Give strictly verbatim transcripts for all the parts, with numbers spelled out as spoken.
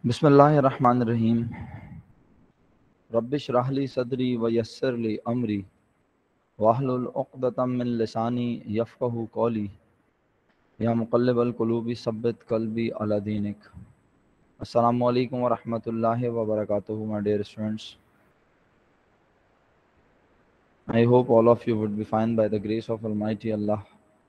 بسم اللہ الرحمن الرحیم رب اشرح لی صدری ویسر لی امری واحلل عقدۃ من لسانی یفقہوا قولی یا مقلب القلوب ثبت قلبی علی دینک۔ السلام علیکم ورحمۃ اللہ وبرکاتہ my dear students. I hope all of you would be fine by the grace of Almighty Allah.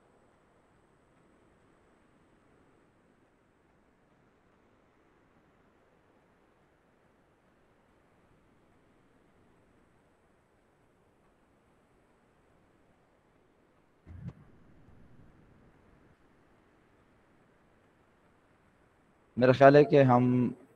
میرا خیال ہے کہ ہم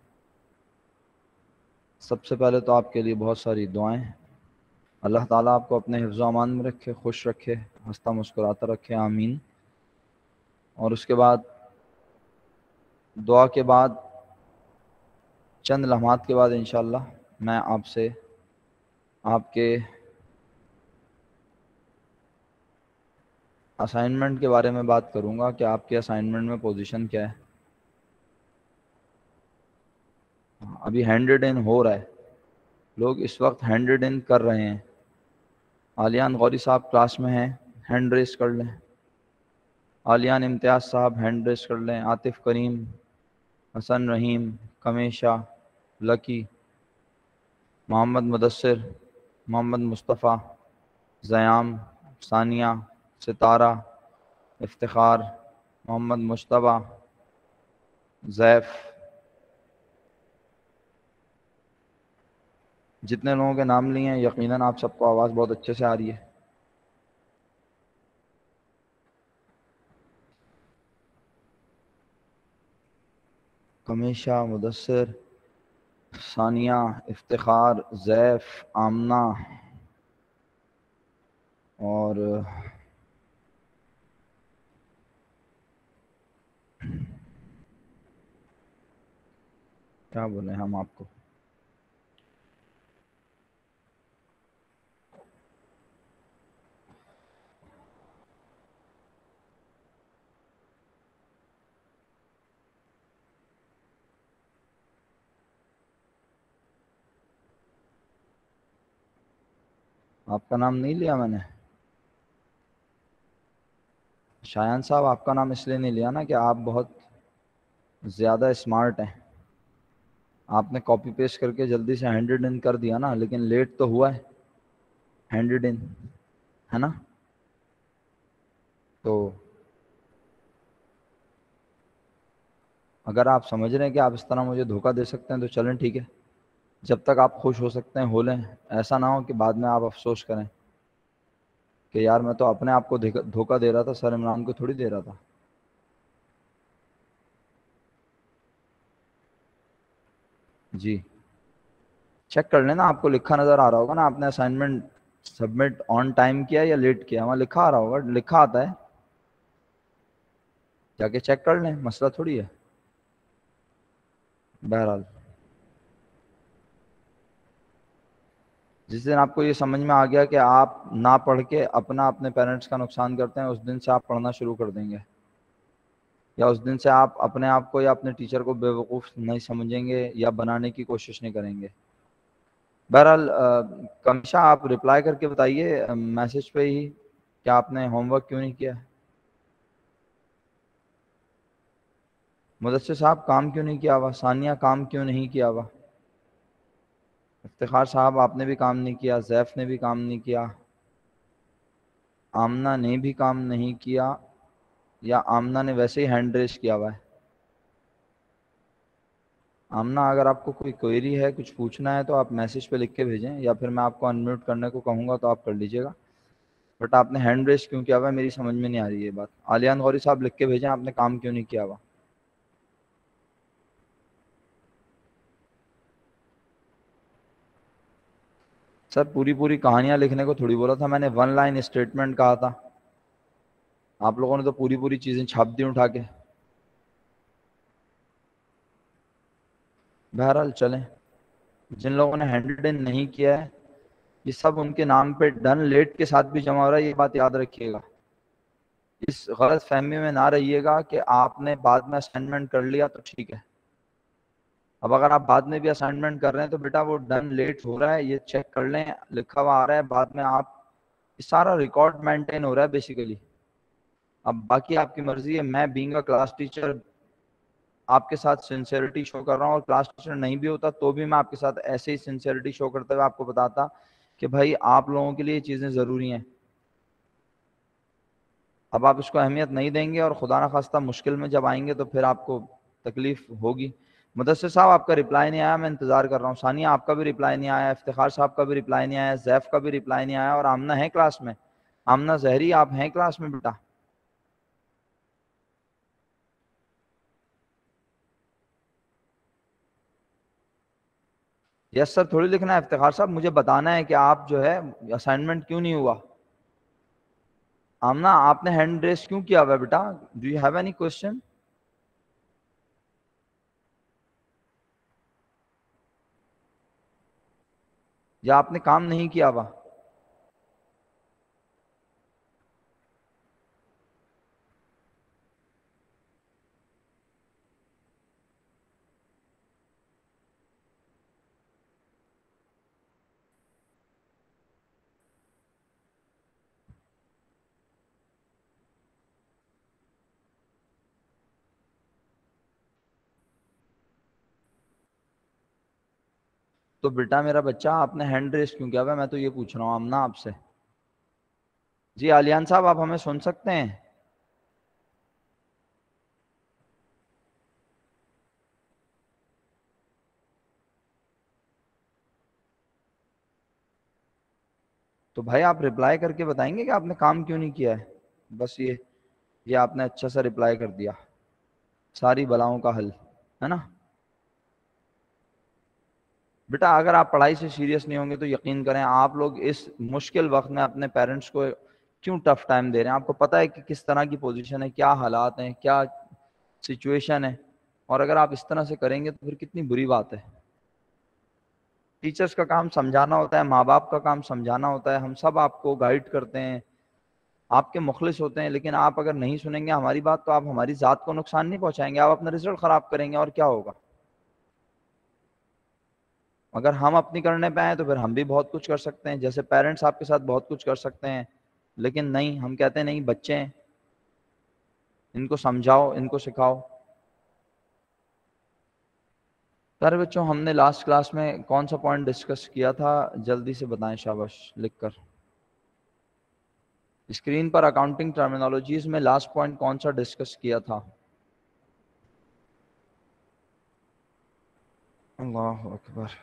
سب سے پہلے تو آپ کے لیے بہت ساری دعائیں، اللہ تعالیٰ آپ کو اپنے حفظ و امان میں رکھے، خوش رکھے، ہنستا مسکراتا رکھے، آمین۔ اور اس کے بعد دعا کے بعد چند لمحات کے بعد انشاءاللہ میں آپ سے آپ کے اسائنمنٹ کے بارے میں بات کروں گا کہ آپ کے اسائنمنٹ میں پوزیشن کیا ہے۔ ابھی ہینڈڈ ان ہو رہا ہے، لوگ اس وقت ہینڈڈ ان کر رہے ہیں۔ عالیان غوری صاحب کلاس میں ہیں، ہینڈ ریس کر لیں۔ عالیان امتیاز صاحب ہینڈ ریس کر لیں۔ عاطف کریم، حسن رحیم، کمیشہ، لکی، محمد مدثر، محمد مصطفیٰ، زیام، ثانیہ، ستارہ، افتخار، محمد مشتبہ، زیف، جتنے لوگوں کے نام لیے ہیں یقیناً آپ سب کو آواز بہت اچھے سے آ رہی ہے۔ کمیشہ، مدثر، ثانیہ، افتخار، زیف، آمنہ اور کیا بولیں ہم آپ کو، آپ کا نام نہیں لیا میں نے۔ شایان صاحب آپ کا نام اس لیے نہیں لیا نا کہ آپ بہت زیادہ اسمارٹ ہیں، آپ نے کاپی پیسٹ کر کے جلدی سے ہینڈڈ ان کر دیا نا، لیکن لیٹ تو ہوا ہے ہینڈڈ ان، ہے نا؟ تو اگر آپ سمجھ رہے ہیں کہ آپ اس طرح مجھے دھوکہ دے سکتے ہیں تو چلیں ٹھیک ہے، جب تک آپ خوش ہو سکتے ہیں ہو لیں، ایسا نہ ہو کہ بعد میں آپ افسوس کریں کہ یار میں تو اپنے آپ کو دھوکہ دے رہا تھا، سر عمران کو تھوڑی دے رہا تھا۔ جی چیک کر لینا، آپ کو لکھا نظر آ رہا ہوگا نا، آپ نے اسائنمنٹ سبمٹ آن ٹائم کیا یا لیٹ کیا، وہاں لکھا آ رہا ہوگا، لکھا آتا ہے، جا کے چیک کر لیں، مسئلہ تھوڑی ہے۔ بہرحال جس دن آپ کو یہ سمجھ میں آ گیا کہ آپ نہ پڑھ کے اپنا اپنے پیرنٹس کا نقصان کرتے ہیں، اس دن سے آپ پڑھنا شروع کر دیں گے، یا اس دن سے آپ اپنے آپ کو یا اپنے ٹیچر کو بے وقوف نہیں سمجھیں گے یا بنانے کی کوشش نہیں کریں گے۔ بہرحال کمشا آپ رپلائی کر کے بتائیے میسج پہ ہی کہ آپ نے ہوم ورک کیوں نہیں کیا۔ مدثر صاحب کام کیوں نہیں کیا ہوا، ثانیہ کام کیوں نہیں کیا ہوا، افتخار صاحب آپ نے بھی کام نہیں کیا، زیف نے بھی کام نہیں کیا، آمنہ نے بھی کام نہیں کیا، یا آمنہ نے ویسے ہی ہینڈ ریس کیا ہوا ہے۔ آمنہ اگر آپ کو کوئی کوئری ہے، کچھ پوچھنا ہے تو آپ میسج پہ لکھ کے بھیجیں، یا پھر میں آپ کو انمیوٹ کرنے کو کہوں گا تو آپ کر لیجیے گا، بٹ آپ نے ہینڈ ریس کیوں کیا ہوا ہے میری سمجھ میں نہیں آ رہی ہے یہ بات۔ عالیان غوری صاحب لکھ کے بھیجیں آپ نے کام کیوں نہیں کیا ہوا۔ سر پوری پوری کہانیاں لکھنے کو تھوڑی بولا تھا میں نے، ون لائن اسٹیٹمنٹ کہا تھا، آپ لوگوں نے تو پوری پوری چیزیں چھاپ دی اٹھا کے۔ بہرحال چلیں، جن لوگوں نے ہینڈڈ ان نہیں کیا ہے یہ سب ان کے نام پہ ڈن لیٹ کے ساتھ بھی جمع ہو رہا ہے، یہ بات یاد رکھیے گا، اس غلط فہمی میں نہ رہیے گا کہ آپ نے بعد میں اسائنمنٹ کر لیا تو ٹھیک ہے۔ اب اگر آپ بعد میں بھی اسائنمنٹ کر رہے ہیں تو بیٹا وہ ڈن لیٹ ہو رہا ہے، یہ چیک کر لیں، لکھا ہوا آ رہا ہے، بعد میں آپ سارا ریکارڈ مینٹین ہو رہا ہے بیسیکلی. اب باقی آپ کی مرضی ہے. میں بینگ اے کلاس ٹیچر آپ کے ساتھ سنسیئرٹی شو کر رہا ہوں، اور کلاس ٹیچر نہیں بھی ہوتا تو بھی میں آپ کے ساتھ ایسے ہی سنسیئرٹی شو کرتے ہوئے آپ کو بتاتا کہ بھائی آپ لوگوں کے لیے یہ چیزیں ضروری ہیں. اب آپ اس کو اہمیت نہیں دیں گے اور خدا نخواستہ مشکل میں جب آئیں گے تو پھر آپ کو تکلیف ہوگی. مدثر صاحب آپ کا رپلائی نہیں آیا، میں انتظار کر رہا ہوں. ثانیہ آپ کا بھی رپلائی نہیں آیا، افتخار صاحب کا بھی رپلائی نہیں آیا، زیف کا بھی رپلائی نہیں آیا، اور آمنہ ہے کلاس میں. آمنہ زہری آپ ہیں کلاس میں بیٹا؟ یس سر تھوڑی لکھنا ہے. افتخار صاحب مجھے بتانا ہے کہ آپ جو ہے اسائنمنٹ کیوں نہیں ہوا. آمنہ آپ نے ہینڈ ریس کیوں کیا ہوا بیٹا؟ Do you have any question? یا آپ نے کام نہیں کیا ہوا؟ تو بیٹا میرا بچہ آپ نے ہینڈ ریس کیوں کیا ہوا؟ میں تو یہ پوچھ رہا ہوں آمنہ آپ سے. جی علیان صاحب آپ ہمیں سن سکتے ہیں؟ تو بھائی آپ رپلائی کر کے بتائیں گے کہ آپ نے کام کیوں نہیں کیا ہے. بس یہ یہ آپ نے اچھا سا رپلائی کر دیا، ساری بلاؤں کا حل ہے نا. بیٹا اگر آپ پڑھائی سے سیریس نہیں ہوں گے تو یقین کریں آپ لوگ اس مشکل وقت میں اپنے پیرنٹس کو کیوں ٹف ٹائم دے رہے ہیں. آپ کو پتہ ہے کہ کس طرح کی پوزیشن ہے، کیا حالات ہیں، کیا سچویشن ہے، اور اگر آپ اس طرح سے کریں گے تو پھر کتنی بری بات ہے. ٹیچرز کا کام سمجھانا ہوتا ہے، ماں باپ کا کام سمجھانا ہوتا ہے، ہم سب آپ کو گائیڈ کرتے ہیں، آپ کے مخلص ہوتے ہیں، لیکن آپ اگر نہیں سنیں گے ہماری بات تو آپ ہماری ذات کو نقصان نہیں پہنچائیں گے، آپ اپنا رزلٹ خراب کریں گے اور کیا ہوگا. اگر ہم اپنی کرنے پہ آئیں تو پھر ہم بھی بہت کچھ کر سکتے ہیں، جیسے پیرنٹس آپ کے ساتھ بہت کچھ کر سکتے ہیں، لیکن نہیں، ہم کہتے ہیں نہیں بچے ہیں، ان کو سمجھاؤ، ان کو سکھاؤ. سارے بچوں ہم نے لاسٹ کلاس میں کون سا پوائنٹ ڈسکس کیا تھا؟ جلدی سے بتائیں شاباش لکھ کر. اسکرین پر اکاؤنٹنگ ٹرمینالوجیز میں لاسٹ پوائنٹ کون سا ڈسکس کیا تھا؟ اللہ اکبر.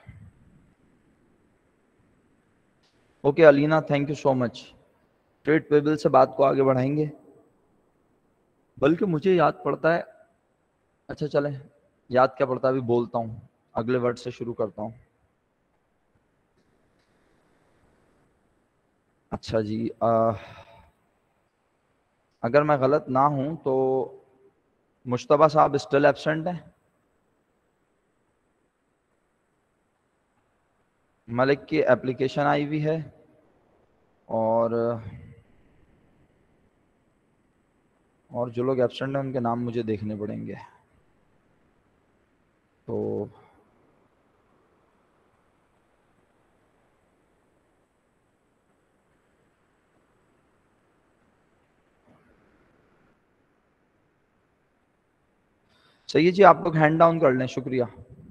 Okay Alina thank you so much. Trade payable سے بات کو آگے بڑھائیں گے، بلکہ مجھے یاد پڑتا ہے، اچھا چلیں یاد کیا پڑتا ہے ابھی بولتا ہوں، اگلے ورڈ سے شروع کرتا ہوں. اچھا جی آ, اگر میں غلط نہ ہوں تو مشتبہ صاحب اسٹل ایبسنٹ ہیں. ملک کی اپلیکیشن آئی ہوئی ہے، اور اور جو لوگ ایبسنٹ ہیں ان کے نام مجھے دیکھنے پڑیں گے. تو صحیح جی، آپ لوگ ہینڈ ڈاؤن کر لیں، شکریہ.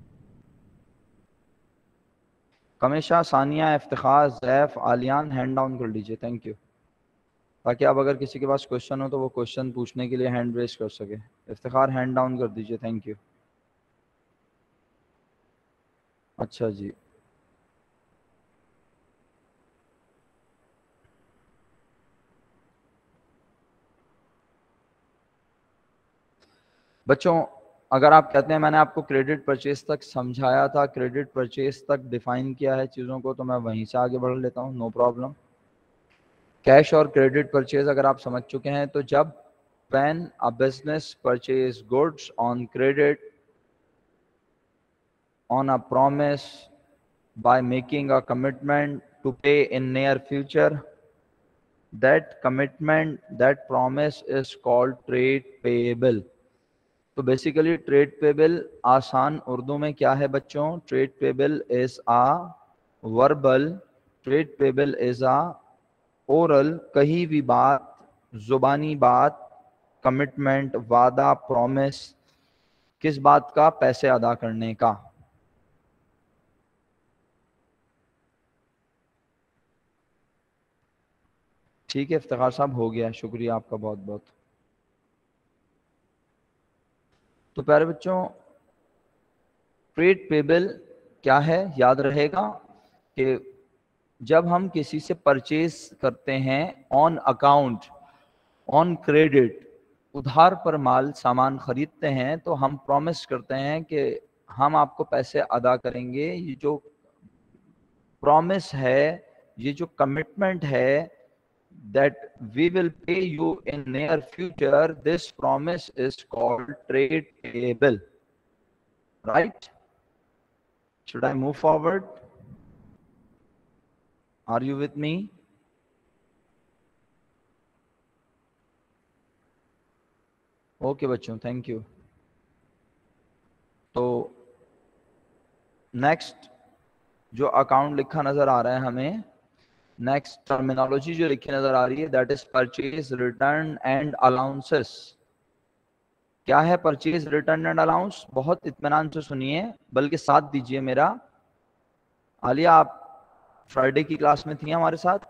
کمیشہ، ثانیہ، افتخار، زیف، عالیان ہینڈ ڈاؤن کر لیجئے، تھینک یو، تاکہ اب اگر کسی کے پاس کوشچن ہو تو وہ کوشچن پوچھنے کے لیے ہینڈ ریز کر سکے. افتخار ہینڈ ڈاؤن کر دیجئے، تھینک یو. اچھا جی. بچوں اگر آپ کہتے ہیں میں نے آپ کو کریڈٹ پرچیز تک سمجھایا تھا، کریڈٹ پرچیز تک ڈیفائن کیا ہے چیزوں کو، تو میں وہیں سے آگے بڑھ لیتا ہوں، نو پرابلم. کیش اور کریڈٹ پرچیز اگر آپ سمجھ چکے ہیں تو جب when a business purchase goods on credit on a promise by making a commitment to pay in near future, that commitment, that promise is called trade payable. تو basically trade payable آسان اردو میں کیا ہے بچوں؟ Trade payable is a verbal, trade payable is a oral, کہی ہوئی بات، زبانی بات، کمٹمنٹ، وعدہ، پرومس، کس بات کا؟ پیسے ادا کرنے کا. ٹھیک ہے افتخار صاحب، ہو گیا، شکریہ آپ کا بہت بہت. تو پیارے بچوں ٹریڈ پیبل کیا ہے؟ یاد رہے گا کہ جب ہم کسی سے پرچیز کرتے ہیں آن اکاؤنٹ، آن کریڈٹ، ادھار پر مال سامان خریدتے ہیں تو ہم پرومس کرتے ہیں کہ ہم آپ کو پیسے ادا کریں گے. یہ جو پرومس ہے، یہ جو کمٹمنٹ ہے that we will pay you in near future, this promise is called trade payable. Right? Should I move forward? Are you with me? Okay بچوں، تھینک یو. تو نیکسٹ جو اکاؤنٹ لکھا نظر آ رہا ہے ہمیں، نیکسٹ ٹرمینالوجی جو لکھی نظر آ رہی ہے that is purchase return and allowances. کیا ہے پرچیز ریٹرن اینڈ الاؤنس؟ بہت اطمینان سے سنیے، بلکہ ساتھ دیجئے میرا. عالیہ آپ فرائیڈے کی کلاس میں تھی ہمارے ساتھ؟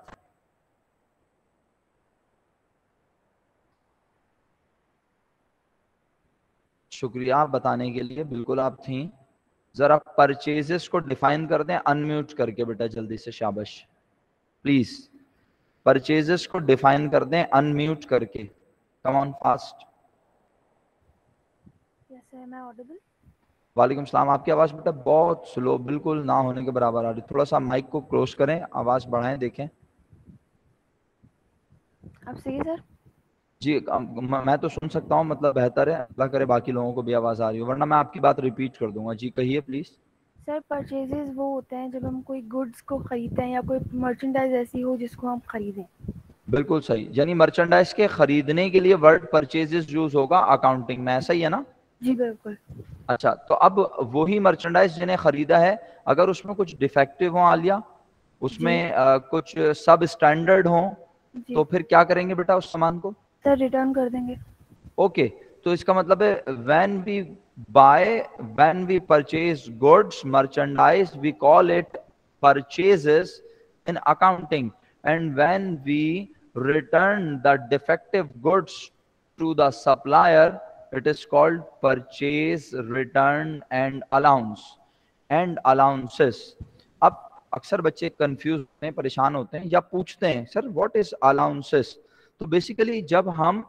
شکریہ بتانے کے لیے، بالکل آپ تھیں. ذرا پرچیزز کو ڈیفائن کر دیں ان میوٹ کر کے بیٹا جلدی سے، شابش پلیز. پرچیزز کو ڈیفائن کر دیں ان میوٹ کر کے، کم آن فاسٹ. وعلیکم السلام. آپ کی آواز بیٹا بہت سلو، بالکل نہ ہونے کے برابر آ رہی. تھوڑا سا مائک کو کلوز کریں، آواز بڑھائیں، دیکھیں. اب صحیح سر؟ جی میں تو سن سکتا ہوں، مطلب بہتر ہے، اللہ کرے باقی لوگوں کو بھی آواز آ رہی ہو، ورنہ میں آپ کی بات ریپیٹ کر دوں گا. جی کہیے پلیز. سر پرچیزز وہ ہوتے ہیں جب ہم کوئی گڈس کو خریدتے ہیں یا کوئی مرچنڈائز ایسی ہو جس کو ہم خریدیں. بالکل صحیح، یعنی مرچنڈائز کے خریدنے کے لیے ورڈ پرچیزز یوز ہوگا اکاؤنٹنگ میں، ایسا ہی ہے نا؟ جی بالکل. اچھا، تو اب وہی مرچنڈائز جنہیں خریدا ہے، اگر اس میں کچھ ڈیفیکٹو ہوں عالیہ، اس میں کچھ سب اسٹینڈرڈ ہوں، تو پھر کیا کریں گے بیٹا اس سامان کو؟ سر ریٹرن کر دیں گے. اوکے، تو اس کا مطلب ہے when we buy, when we purchase goods, merchandise, we call it purchases in accounting, and when we return the defective goods to the supplier, it is called purchase return and allowance and allowances. اب اکثر بچے confuse ہوتے ہیں، پریشان ہوتے ہیں یا پوچھتے ہیں سر واٹ از allowances. تو بیسیکلی جب ہم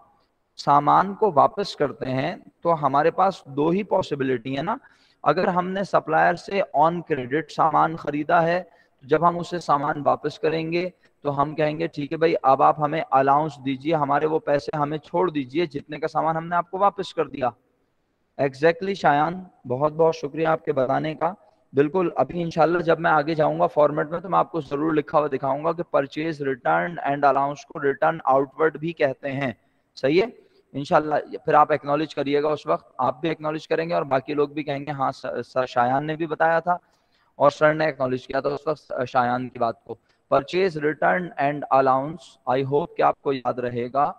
سامان کو واپس کرتے ہیں تو ہمارے پاس دو ہی پاسبلٹی ہے نا. اگر ہم نے سپلائر سے آن کریڈٹ سامان خریدا ہے، جب ہم اسے سامان واپس کریں گے تو ہم کہیں گے ٹھیک ہے بھائی اب آپ ہمیں الاؤنس دیجئے، ہمارے وہ پیسے ہمیں چھوڑ دیجئے جتنے کا سامان ہم نے آپ کو واپس کر دیا. ایگزیکٹلی شایان، بہت بہت شکریہ آپ کے بتانے کا. بالکل، ابھی انشاءاللہ جب میں آگے جاؤں گا فارمیٹ میں تو میں آپ کو ضرور لکھا ہوا دکھاؤں گا کہ پرچیز ریٹرن اینڈ الاؤنس کو ریٹرن آؤٹ ورڈ بھی کہتے ہیں. صحیح ہے انشاءاللہ. پھر آپ ایکنالج کریے گا، اس وقت آپ بھی ایکنالج کریں گے اور باقی لوگ بھی کہیں گے ہاں سر شایان نے بھی بتایا تھا اور سر نے ایکنالج کیا تھا اس وقت شایان کی بات کو. Purchase return and allowance, I hope کہ آپ کو یاد رہے گا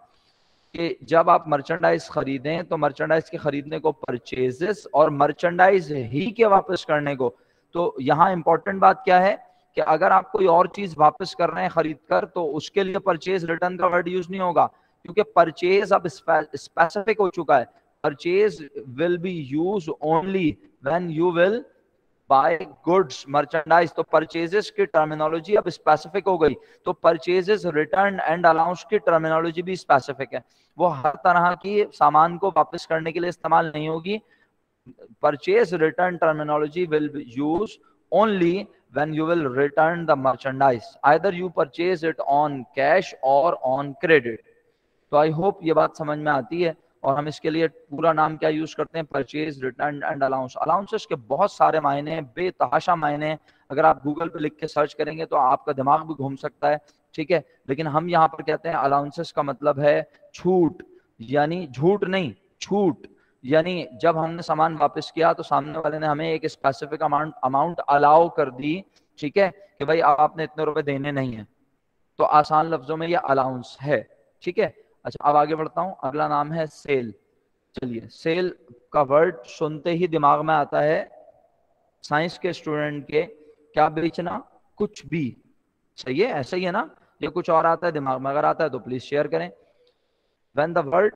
کہ جب آپ مرچنڈائز خریدیں تو مرچنڈائز کے خریدنے کو پرچیزز اور مرچنڈائز ہی کے واپس کرنے کو. تو یہاں امپورٹنٹ بات کیا ہے کہ اگر آپ کوئی اور چیز واپس کر رہے ہیں خرید کر تو اس کے لیے پرچیز ریٹرن کا ورڈ یوز نہیں ہوگا، کیونکہ پرچیز اب اسپیسیفک ہو چکا ہے. Purchase will be use only when you will buy goods merchandise. تو پرچیزز کی ٹرمینالوجی اب اسپیسیفک ہو گئی، تو پرچیزز ریٹرن اینڈ الاؤنس کی ٹرمینالوجی بھی اسپیسیفک ہے. وہ ہر طرح کی سامان کو واپس کرنے کے لیے استعمال نہیں ہوگی. Purchase return terminology will be use only when you will return the merchandise, either you purchase it on cash or on credit. تو آئی ہوپ یہ بات سمجھ میں آتی ہے. اور ہم اس کے لیے پورا نام کیا یوز کرتے ہیں؟ Purchase return and allowance. Allowances کے بہت سارے معنی ہیں، بے تحاشا معنی ہیں. اگر آپ گوگل پہ لکھ کے سرچ کریں گے تو آپ کا دماغ بھی گھوم سکتا ہے، ٹھیک ہے. لیکن ہم یہاں پر کہتے ہیں الاؤنسز کا مطلب ہے چھوٹ، یعنی جھوٹ نہیں، چھوٹ. یعنی جب ہم نے سامان واپس کیا تو سامنے والے نے ہمیں ایک اسپیسیفک اماؤنٹ اماؤنٹ الاؤ کر دی، ٹھیک ہے، کہ بھائی آپ نے اتنے روپے دینے نہیں ہیں. تو آسان لفظوں میں یہ الاؤنس ہے، ٹھیک ہے. اچھا اب آگے بڑھتا ہوں. اگلا نام ہے سیل. چلیے سیل کا ورڈ سنتے ہی دماغ میں آتا ہے سائنس کے اسٹوڈنٹ کے کیا بیچنا، کچھ بھی. صحیح ہے، ایسا ہی ہے نا؟ یہ کچھ اور آتا ہے دماغ میں، اگر آتا ہے تو پلیز شیئر کریں. when the word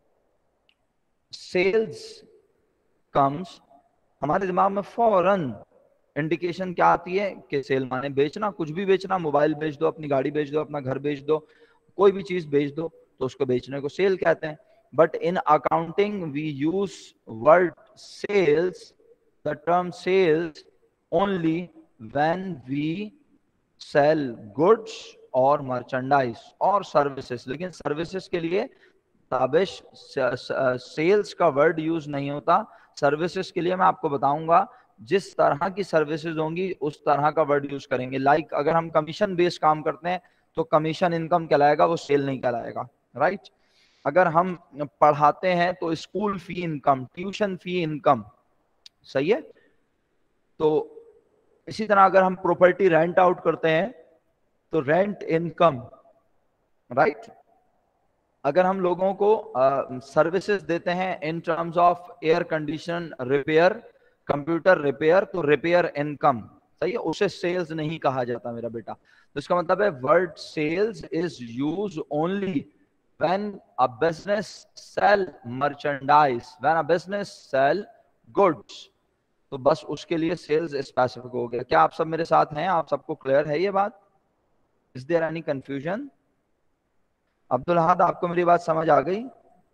sales comes ہمارے دماغ میں فوراً انڈیکیشن کیا آتی ہے کہ سیل مانے بیچنا، کچھ بھی بیچنا. موبائل بیچ دو، اپنی گاڑی بیچ دو، اپنا گھر بیچ دو، کوئی بھی چیز بیچ دو تو اس کو بیچنے کو سیل کہتے ہیں. But in accounting we use word sales, the term sales only when we sell goods اور merchandise اور services. لیکن services کے لیے تابش سیلز کا ورڈ یوز نہیں ہوتا. سروسز کے لیے میں آپ کو بتاؤں گا جس طرح کی سروسز ہوں گی اس طرح کا ورڈ یوز کریں گے. لائک اگر ہم کمیشن بیس کام کرتے ہیں تو کمیشن انکم کہلائے گا، وہ سیل نہیں کہلائے گا، رائٹ. اگر ہم پڑھاتے ہیں تو اسکول فی انکم، ٹیوشن فی انکم، صحیح ہے. تو اسی طرح اگر ہم پراپرٹی رینٹ آؤٹ کرتے ہیں تو رینٹ انکم، رائٹ. اگر ہم لوگوں کو سروسز دیتے ہیں in terms of air condition repair, computer repair, تو ریپیئر انکم، صحیح ہے، اسے سیلز نہیں کہا جاتا میرا بیٹا. تو اس کا مطلب ہے word sales is use only when a business sell merchandise, when a business sell goods. تو بس اس کے لیے سیلز اسپیسیفک ہو گیا. کیا آپ سب میرے ساتھ ہیں؟ آپ سب کو کلیئر ہے یہ بات؟ Is there any confusion? عبدالحاد آپ کو میری بات سمجھ آ گئی؟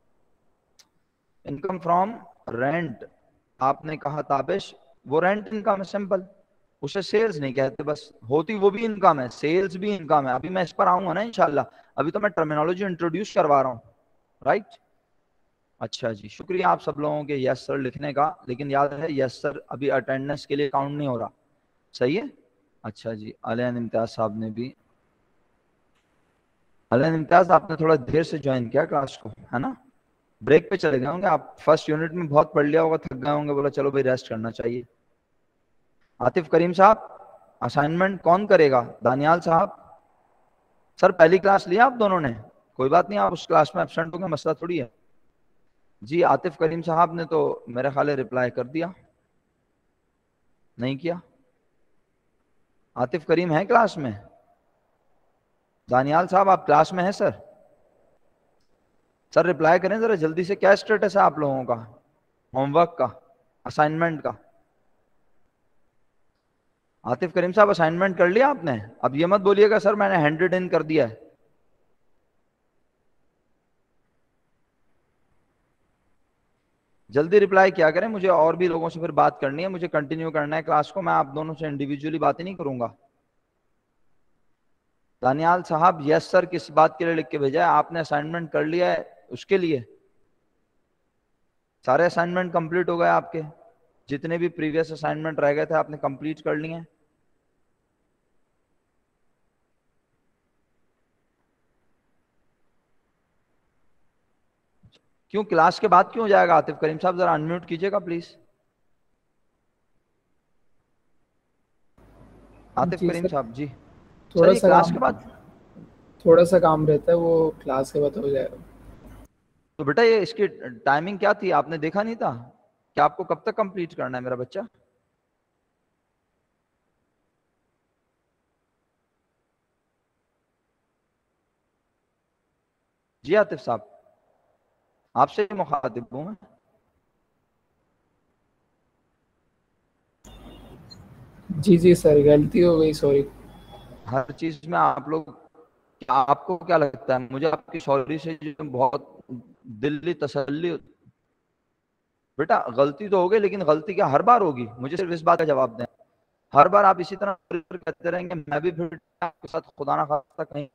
انکم فرام رینٹ آپ نے کہا تابش، وہ رینٹ انکم ہے، سمپل، اسے سیلز نہیں کہتے. بس ہوتی وہ بھی انکم ہے، سیلز بھی انکم ہے. ابھی میں اس پر آؤں گا نا انشاءاللہ، ابھی تو میں ٹرمینالوجی انٹروڈیوس کروا رہا ہوں، رائٹ. اچھا جی، شکریہ آپ سب لوگوں کے یس سر لکھنے کا، لیکن یاد ہے یس سر ابھی اٹینڈنس کے لیے کاؤنٹ نہیں ہو رہا، صحیح ہے. اچھا جی، علین امتیاز صاحب نے بھی، علین امتیاز آپ نے تھوڑا دیر سے جوائن کیا کلاس کو، ہے نا؟ بریک پہ چلے گئے ہوں گے آپ، فرسٹ یونٹ میں بہت پڑھ لیا ہوگا، تھک گئے ہوں گے، بولا چلو بھائی ریسٹ کرنا چاہیے. عاطف کریم صاحب اسائنمنٹ کون کرے گا؟ دانیال صاحب. سر پہلی کلاس لیا آپ دونوں نے؟ کوئی بات نہیں، آپ اس کلاس میں ایبسنٹ ہوں گے، مسئلہ تھوڑی ہے. جی عاطف کریم صاحب نے تو میرے خیال ہے رپلائی کر دیا، نہیں کیا؟ عاطف کریم ہے کلاس میں؟ دانیال صاحب آپ کلاس میں ہیں سر؟ سر رپلائی کریں ذرا جلدی سے، کیا اسٹیٹس ہے آپ لوگوں کا ہوم ورک کا، اسائنمنٹ کا؟ عاطف کریم صاحب اسائنمنٹ کر لیا آپ نے؟ اب یہ مت بولیے گا سر میں نے ہینڈ ان کر دیا ہے. جلدی رپلائی کیا کریں، مجھے اور بھی لوگوں سے پھر بات کرنی ہے، مجھے کنٹینیو کرنا ہے کلاس کو، میں آپ دونوں سے انڈیویجولی باتیں نہیں کروں گا. دانیال صاحب یس سر کس بات کے لیے لکھ کے بھیجا ہے؟ آپ نے اسائنمنٹ کر لیا ہے اس کے لیے؟ سارے اسائنمنٹ کمپلیٹ ہو گئے آپ کے؟ جتنے بھی پریویس اسائنمنٹ رہ گئے تھے آپ نے کمپلیٹ کر لیے ہیں؟ کیوں کلاس کے بعد کیوں جائے گا؟ عاطف کریم صاحب ذرا انمیوٹ کیجئے گا پلیز. عاطف جی کریم سر، صاحب جی. سر تھوڑا یہ سا کلاس کام کے بعد تھوڑا سا کام رہتا ہے، وہ کلاس کے بعد ہو جائے گا. تو بیٹا یہ اس کی ٹائمنگ کیا تھی آپ نے دیکھا نہیں تھا کہ آپ کو کب تک کمپلیٹ کرنا ہے میرا بچہ؟ جی عاطف صاحب آپ سے مخاطب ہوں میں. جی جی سر غلطی ہو گئی، سوری. ہر چیز میں آپ لوگ، آپ کو کیا لگتا ہے مجھے آپ کی سوری سے جو بہت دلی تسلی ہوتی؟ بیٹا غلطی تو ہوگی لیکن غلطی کیا ہر بار ہوگی؟ مجھے صرف اس بات کا جواب دیں. ہر بار آپ اسی طرح کہتے رہیں گے میں بھی پھر آپ کے ساتھ خدا نہ خواستہ کہیں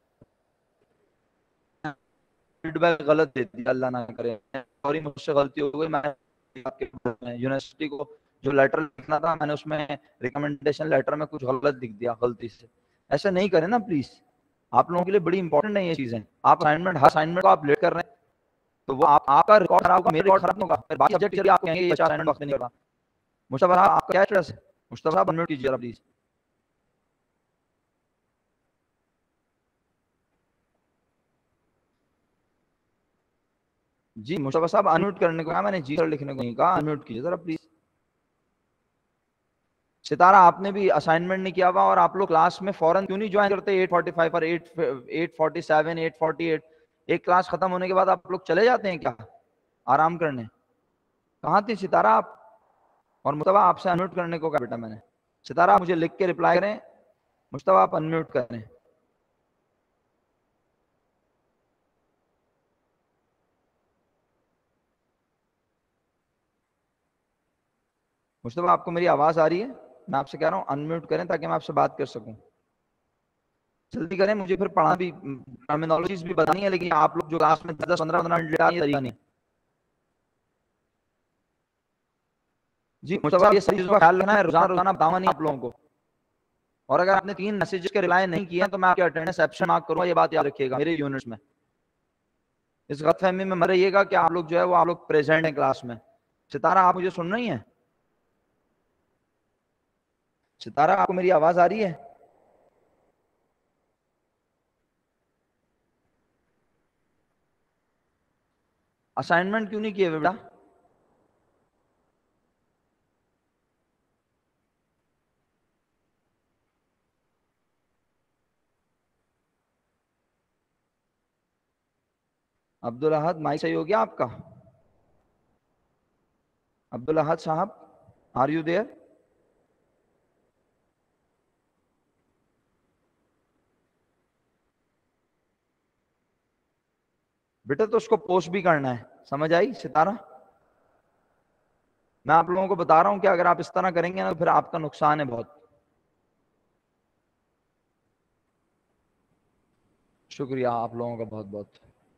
فیڈ بیک غلط دے دیا، اللہ نہ کرے، سوری مجھ سے غلطی ہو گئی، میں یونیورسٹی کو جو لیٹر لکھنا تھا میں نے اس میں ریکمنڈیشن لیٹر میں کچھ غلط لکھ دیا غلطی سے. ایسا نہیں کریں نا پلیز، آپ لوگوں کے لیے بڑی امپورٹنٹ ہے یہ چیزیں. آپ اسائنمنٹ ہر اسائنمنٹ کو آپ لیٹ کر رہے ہیں تو وہ آپ آپ کا ریکارڈ خراب ہوگا، میرا ریکارڈ خراب نہیں ہوگا، پھر باقی سبجیکٹ ٹیچر آپ کو کہیں گے یہ بچہ اٹینڈنس وقت نہیں کر رہا. مصطفیٰ صاحب آپ کا کیا ایڈریس ہے؟ مصطفیٰ صاحب انمیوٹ کیجیے ذرا پلیز. جی مصطفیٰ صاحب انمیوٹ کرنے کو کہا میں نے، جی سر لکھنے کو نہیں کہا، انمیوٹ کیجیے ذرا پلیز. ستارہ آپ نے بھی اسائنمنٹ نہیں کیا ہوا اور آپ لوگ کلاس میں فوراً کیوں نہیں جوائن کرتے؟ ایٹ فورٹی فائیو پر eight forty seven eight forty eight ایک کلاس ختم ہونے کے بعد آپ لوگ چلے جاتے ہیں کیا آرام کرنے؟ کہاں تھی ستارہ آپ؟ اور مصطفیٰ آپ سے انمیوٹ کرنے کو کہا بیٹا میں نے. ستارہ آپ مجھے لکھ کے رپلائی کریں، مصطفیٰ آپ انمیوٹ کریں. مصطفیٰ آپ کو میری آواز آ رہی ہے؟ میں آپ سے کہہ رہا ہوں انمیوٹ کریں تاکہ میں آپ سے بات کر سکوں. جلدی کریں، مجھے پھر پڑھنا بھی، ٹرمینالوجیز بھی بتانی ہے، لیکن آپ لوگ جو کلاس میں دس پندرہ پندرہ منٹ لگا طریقہ نہیں. جی مصطفیٰ یہ ساری چیزوں کا خیال رکھنا ہے، روزانہ روزانہ بتاؤں نہیں آپ لوگوں کو. اور اگر آپ نے تین میسیجز کے رپلائی نہیں کیے ہیں تو میں آپ کی اٹینڈنس ایبسنٹ مارک کروں گا، یہ بات یاد رکھیے گا میرے یونٹس میں. اس غلط فہمی میں مت رہیے گا کہ آپ لوگ جو ہے وہ آپ لوگ پریزنٹ ہیں کلاس میں. ستارہ آپ مجھے سن رہی ہیں؟ ستارہ آپ کو میری آواز آ رہی ہے؟ اسائنمنٹ کیوں نہیں کیے بیٹا؟ عبدالاحد مائک صحیح ہو گیا آپ کا؟ عبدالاحد صاحب آر یو دیئر؟ بیٹا تو اس کو پوسٹ بھی کرنا ہے، سمجھ آئی ستارہ؟ میں آپ لوگوں کو بتا رہا ہوں کہ اگر آپ اس طرح کریں گے نا پھر آپ کا نقصان ہے بہت. شکریہ آپ لوگوں کا بہت بہت.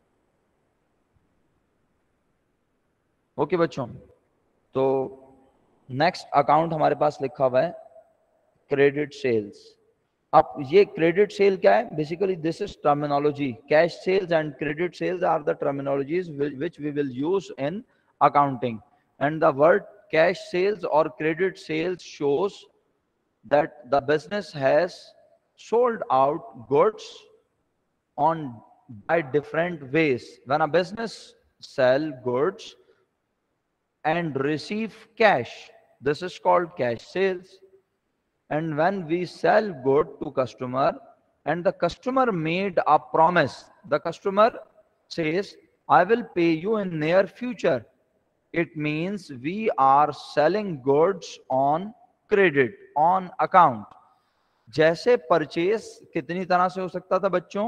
اوکے بچوں، تو نیکسٹ اکاؤنٹ ہمارے پاس لکھا ہوا ہے کریڈٹ سیلز. اب یہ کریڈٹ سیل کیا ہے؟ Basically this is terminology. Cash sales and credit sales are the terminologies which we will use in accounting. And the word cash sales or credit sales shows that the business has sold out goods on by different ways. When a business sell goods and receive cash, this is called cash sales. And when we sell good to customer and the customer made a promise, the customer says I will pay you in near future, it means we are selling goods on credit, on account. جیسے purchase کتنی طرح سے ہو سکتا تھا بچوں؟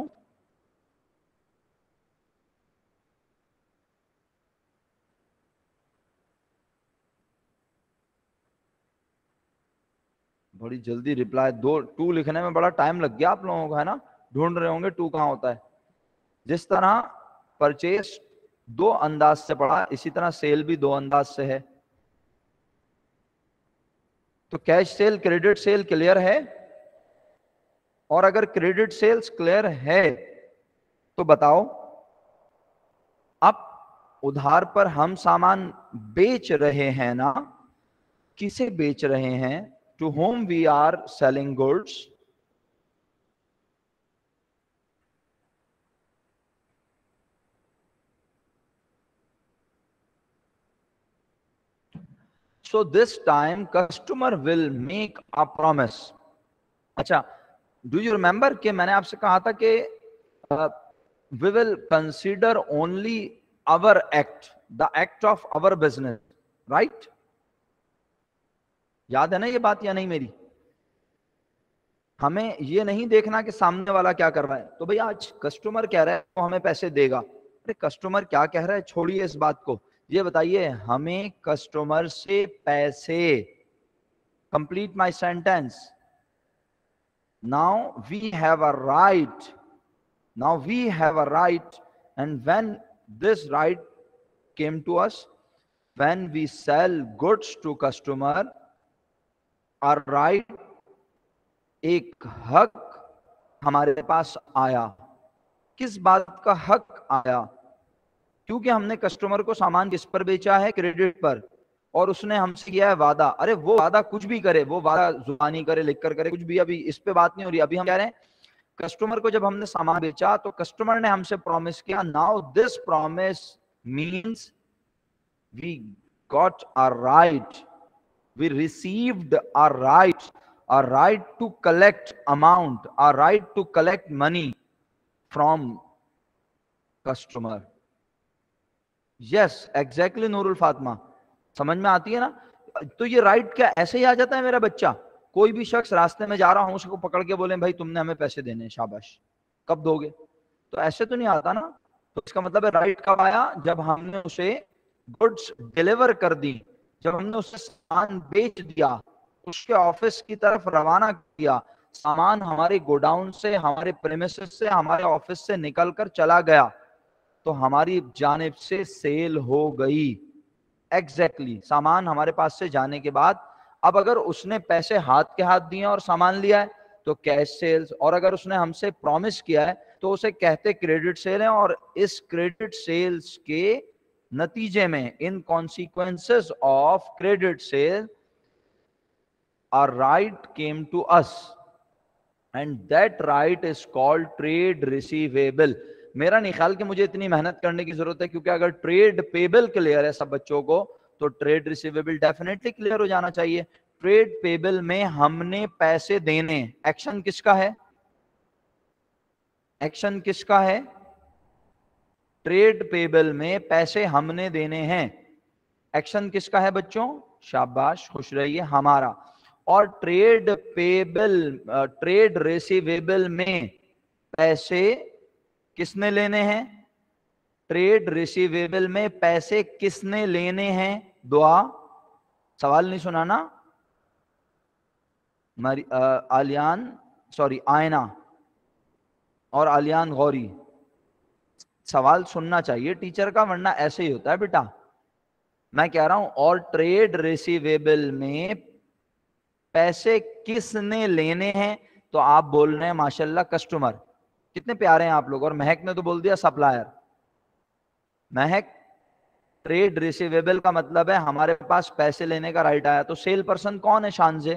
بڑی جلدی reply do, to لکھنے میں بڑا ٹائم لگ گیا آپ لوگوں کو، ہے نا؟ ڈھونڈ رہے ہوں گے ٹو کہاں ہوتا ہے. جس طرح پرچیز دو انداز سے پڑھا، اسی طرح سیل بھی دو انداز سے ہے. تو cash sale credit sale clear ہے؟ اور اگر کریڈٹ سیلز کلیئر ہے تو بتاؤ، اب ادھار پر ہم سامان بیچ رہے ہیں نا، کسے بیچ رہے ہیں؟ To whom we are selling goods. So this time customer will make a promise. اچھا، do you remember کہ میں نے آپ سے کہا تھا کہ uh, we will consider only our act, the act of our business, right? یاد ہے نا یہ بات یا نہیں میری؟ ہمیں یہ نہیں دیکھنا کہ سامنے والا کیا کر رہا ہے. تو بھئی آج کسٹمر کہہ رہا ہے تو ہمیں پیسے دے گا. ارے کسٹمر کیا کہہ رہا ہے چھوڑیے اس بات کو، یہ بتائیے ہمیں کسٹمر سے پیسے. Complete my sentence. Now we have a right, now we have a right and when this right came to us, when we sell goods to customer, our right، ایک حق ہمارے پاس آیا. کس بات کا حق آیا؟ کیونکہ ہم نے کسٹمر کو سامان کس پر بیچا ہے؟ کریڈٹ پر، اور اس نے ہم سے کیا ہے وعدہ. ارے وہ وعدہ کچھ بھی کرے، وہ وعدہ زبانی کرے، لکھ کر کرے، کچھ بھی، ابھی اس پہ بات نہیں ہو رہی. ابھی ہم کہہ رہے ہیں کسٹمر کو جب ہم نے سامان بیچا تو کسٹمر نے ہم سے پرومس کیا. Now this promise means we got a right, we received a right, a right to collect amount, a right to collect money from customer. Yes, exactly Noor ul-Fatima, سمجھ میں آتی ہے نا؟ تو یہ رائٹ کیا ایسے ہی آ جاتا ہے میرا بچہ؟ کوئی بھی شخص راستے میں جا رہا ہوں اس کو پکڑ کے بولیں بھائی تم نے ہمیں پیسے دینے ہیں، شاباش، کب دو گے؟ تو ایسے تو نہیں آتا نا. تو اس کا مطلب ہے رائٹ کب آیا؟ جب ہم نے اسے گڈس ڈیلیور کر دی، جب ہم نے اسے سامان بیچ دیا، اس کے آفس کی طرف روانہ کیا، سامان ہمارے گوڈاؤن سے، ہمارے پریمیسز سے، ہمارے آفس سے نکل کر چلا گیا، تو ہماری جانب سے سیل ہو گئی. Exactly exactly. سامان ہمارے پاس سے جانے کے بعد اب اگر اس نے پیسے ہاتھ کے ہاتھ دیے اور سامان لیا ہے تو کیش سیلز، اور اگر اس نے ہم سے پرومس کیا ہے تو اسے کہتے کریڈٹ سیل ہے. اور اس کریڈٹ سیلز کے نتیجے میں in consequences of credit sale a right came to us and that right is called trade receivable. میرا نہیں خیال کہ مجھے اتنی محنت کرنے کی ضرورت ہے، کیونکہ اگر ٹریڈ پیبل کلیئر ہے سب بچوں کو تو ٹریڈ ریسیویبل ڈیفینیٹلی کلیئر ہو جانا چاہیے. ٹریڈ پیبل میں ہم نے پیسے دینے، ایکشن کس کا ہے؟ ایکشن کس کا ہے؟ ٹریڈ پیبل میں پیسے ہم نے دینے ہیں. ایکشن کس کا ہے بچوں؟ شاباش، خوش رہیے، ہمارا. اور ٹریڈ پیبل ٹریڈ ریسیویبل میں پیسے کس نے لینے ہیں؟ ٹریڈ ریسیویبل میں پیسے کس نے لینے ہیں؟ دعا، سوال نہیں سنانا. آلیان سوری آئینہ اور آلیان غوری، سوال سننا چاہیے ٹیچر کا، ورنہ ایسے ہی ہوتا ہے بیٹا. میں کہہ رہا ہوں اور ٹریڈ ریسیویبل میں پیسے کس نے لینے ہیں؟ تو آپ بول رہے ہیں ماشاءاللہ کسٹمر. کتنے پیارے ہیں آپ لوگ. اور مہک نے تو بول دیا سپلائر. مہک، ٹریڈ ریسیویبل کا مطلب ہے ہمارے پاس پیسے لینے کا رائٹ آیا. تو سیل پرسن کون ہے شان سے؟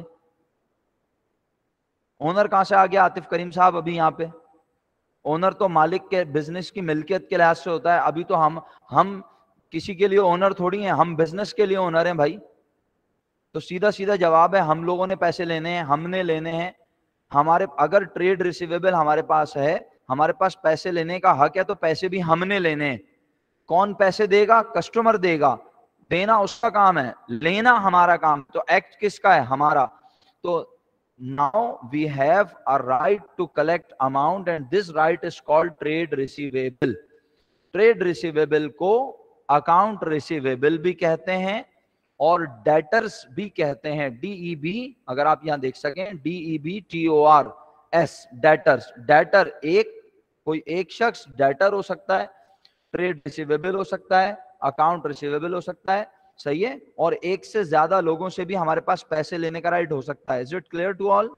اونر کہاں سے آ گیا؟ عاطف کریم صاحب ابھی یہاں پہ. اونر تو مالک کے بزنس کی ملکیت کے لحاظ سے ہوتا ہے. ابھی تو ہم ہم کسی کے لیے اونر تھوڑی ہیں، ہم بزنس کے لیے اونر ہیں بھائی. تو سیدھا سیدھا جواب ہے ہم لوگوں نے پیسے لینے ہیں، ہم نے لینے ہیں. ہمارے اگر ٹریڈ ریسیویبل ہمارے پاس ہے، ہمارے پاس پیسے لینے کا حق ہے، تو پیسے بھی ہم نے لینے ہیں. کون پیسے دے گا؟ کسٹمر دے گا. دینا اس کا کام ہے، لینا ہمارا کام. تو ایکٹ کس کا ہے؟ ہمارا. تو now we have a right to collect amount and this right is called trade receivable. trade receivable کو account receivable بھی کہتے ہیں اور ڈیٹرز بھی کہتے ہیں. ڈی ای بی اگر آپ یہاں دیکھ سکیں، D E B T O R S, debtors. Debtor ایک کوئی ایک شخص ڈیٹر ہو سکتا ہے، ٹریڈ ریسیویبل ہو سکتا ہے، اکاؤنٹ ریسیویبل ہو سکتا ہے، صحیح ہے. اور ایک سے زیادہ لوگوں سے بھی ہمارے پاس پیسے لینے کا رائٹ ہو سکتا ہے. Is it clear to all؟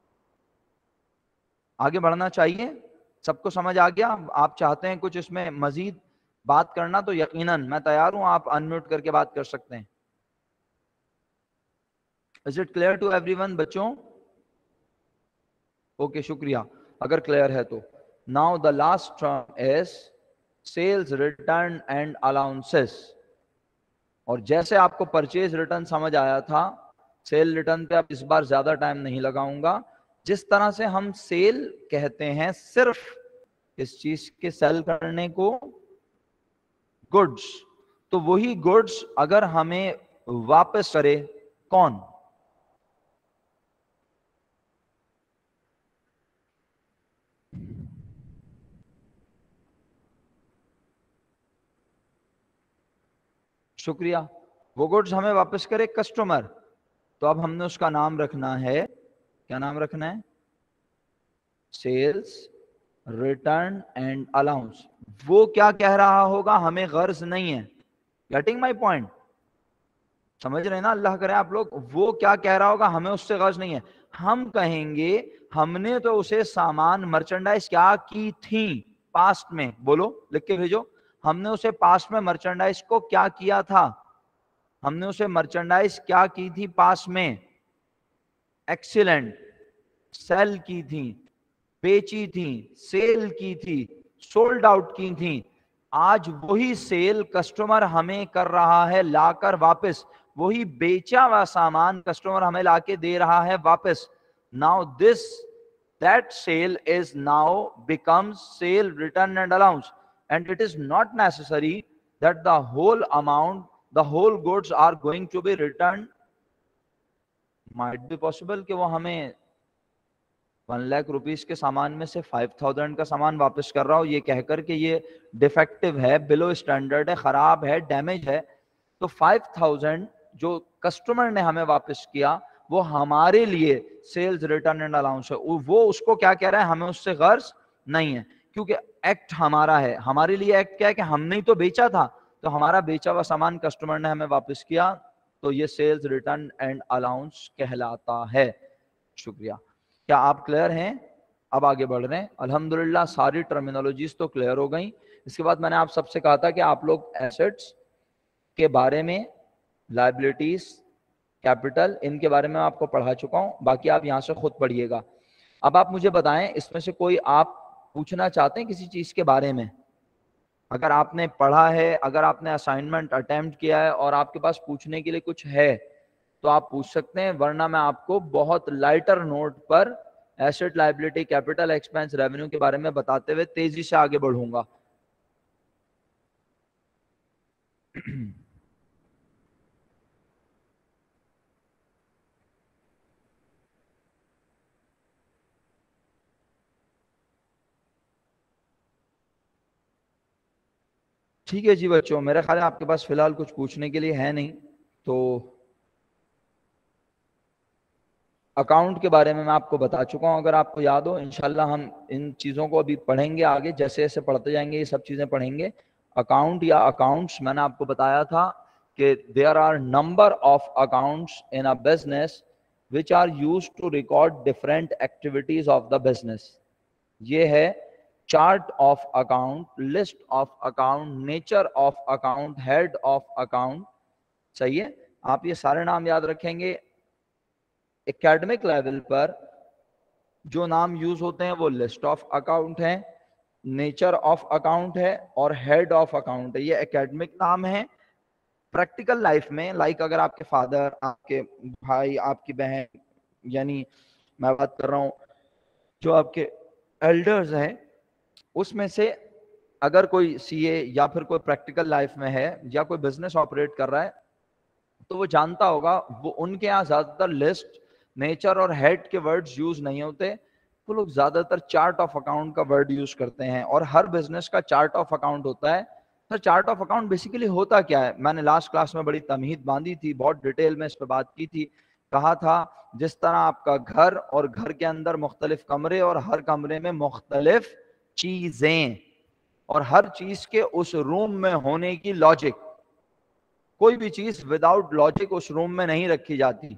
آگے بڑھنا چاہیے. سب کو سمجھ آ گیا؟ آپ چاہتے ہیں کچھ اس میں مزید بات کرنا تو یقیناً میں تیار ہوں، آپ انمیوٹ کر کے بات کر سکتے ہیں. Is it clear to everyone بچوں؟ اوکے، شکریہ اگر کلیئر ہے تو. Now the last term is sales return and allowances. اور جیسے آپ کو پرچیز ریٹرن سمجھ آیا تھا، سیل ریٹرن پہ اب اس بار زیادہ ٹائم نہیں لگاؤں گا. جس طرح سے ہم سیل کہتے ہیں صرف اس چیز کے سیل کرنے کو، گڈس، تو وہی گڈس اگر ہمیں واپس کرے کون؟ شکریہ. وہ گڈز ہمیں واپس کرے کسٹمر. تو اب ہم نے اس کا نام رکھنا ہے، کیا نام رکھنا ہے؟ Sales return and allowance. وہ کیا کہہ رہا ہوگا ہمیں غرض نہیں ہے. Getting my point? سمجھ رہے نا اللہ کرے آپ لوگ؟ وہ کیا کہہ رہا ہوگا ہمیں اس سے غرض نہیں ہے. ہم کہیں گے ہم نے تو اسے سامان مرچنڈائز کیا کی تھی پاسٹ میں، بولو لکھ کے بھیجو. ہم نے اسے پاس میں مرچنڈائز کو کیا کیا تھا, ہم نے اسے مرچنڈائز کیا کی تھی پاس میں, ایکسیلنٹ, سیل کی تھی, بیچی تھی, سیل کی تھی, سولڈ آؤٹ کی تھی. آج وہی سیل کسٹمر ہمیں کر رہا ہے لا کر واپس, وہی بیچا ہوا سامان کسٹمر ہمیں لا کے دے رہا ہے واپس. Now this that sale is now becomes sale return and allowance, and it is not necessary that the whole amount, the whole goods are going to be returned. Might be possible کہ وہ ہمیں one lakh rupees کے سامان میں سے five thousand کا سامان واپس کر رہا ہو, یہ کہہ کر کہ یہ ڈیفیکٹو ہے, بلو اسٹینڈرڈ ہے, خراب ہے, ڈیمیج ہے. تو فائیو تھاؤزینڈ جو کسٹمر نے ہمیں واپس کیا وہ ہمارے لیے سیلز ریٹرن اینڈ الاؤنس ہے. وہ اس کو کیا کہہ رہا ہے, ہمیں اس سے غرض نہیں ہے, کیونکہ ایکٹ ہمارا ہے. ہمارے لیے ایکٹ کیا ہے کہ ہم نے ہی تو بیچا تھا, تو ہمارا بیچا ہوا سامان کسٹمر نے ہمیں واپس کیا, تو یہ سیلز ریٹرن اینڈ الاؤنس کہلاتا ہے. شکریہ. کیا آپ کلیئر ہیں؟ اب آگے بڑھ رہے ہیں. الحمدللہ ساری ٹرمینالوجیز تو کلیئر ہو گئیں. اس کے بعد میں نے آپ سب سے کہا تھا کہ آپ لوگ ایسٹس کے بارے میں, لائبلٹیز, کیپٹل, ان کے بارے میں آپ کو پڑھا چکا ہوں, باقی آپ یہاں سے خود پڑھیے گا. اب آپ مجھے بتائیں اس میں سے کوئی آپ پوچھنا چاہتے ہیں کسی چیز کے بارے میں؟ اگر آپ نے پڑھا ہے, اگر آپ نے اسائنمنٹ اٹیمپٹ کیا ہے اور آپ کے پاس پوچھنے کے لیے کچھ ہے تو آپ پوچھ سکتے ہیں, ورنہ میں آپ کو بہت لائٹر نوٹ پر asset, liability, capital, expense, revenue کے بارے میں بتاتے ہوئے تیزی سے آگے بڑھوں گا. ٹھیک ہے جی بچوں, میرا خیال ہے آپ کے پاس فی الحال کچھ پوچھنے کے لیے ہے نہیں. تو اکاؤنٹ کے بارے میں میں آپ کو بتا چکا ہوں, اگر آپ کو یاد ہو. انشاءاللہ ہم ان چیزوں کو ابھی پڑھیں گے آگے, جیسے جیسے پڑھتے جائیں گے یہ سب چیزیں پڑھیں گے. اکاؤنٹ یا اکاؤنٹس, میں نے آپ کو بتایا تھا کہ there are number of accounts in a business which are used to record different activities of the business. یہ ہے chart of account, list of account, nature of account, head of account. صحیح ہے, آپ یہ سارے نام یاد رکھیں گے. اکیڈمک لیول پر جو نام یوز ہوتے ہیں وہ لسٹ آف اکاؤنٹ ہیں, نیچر آف اکاؤنٹ ہے اور ہیڈ آف اکاؤنٹ ہے. یہ اکیڈمک نام ہے. پریکٹیکل لائف میں, لائک اگر آپ کے فادر, آپ کے بھائی, آپ کی بہن, یعنی میں بات کر رہا ہوں جو آپ کے ایلڈرز ہیں, اس میں سے اگر کوئی سی اے یا پھر کوئی پریکٹیکل لائف میں ہے یا کوئی بزنس آپریٹ کر رہا ہے تو وہ جانتا ہوگا, وہ ان کے یہاں زیادہ تر لسٹ, نیچر اور ہیڈ کے ورڈز یوز نہیں ہوتے. وہ لوگ زیادہ تر چارٹ آف اکاؤنٹ کا ورڈ یوز کرتے ہیں, اور ہر بزنس کا چارٹ آف اکاؤنٹ ہوتا ہے. Sir chart of account basically ہوتا کیا ہے؟ میں نے لاسٹ کلاس میں بڑی تمہید باندھی تھی, بہت ڈیٹیل میں اس پہ بات کی تھی. کہا تھا جس طرح آپ کا گھر, اور گھر کے اندر مختلف کمرے, اور ہر کمرے میں مختلف چیزیں, اور ہر چیز کے اس روم میں ہونے کی لاجک, کوئی بھی چیز وداؤٹ لاجک اس روم میں نہیں رکھی جاتی.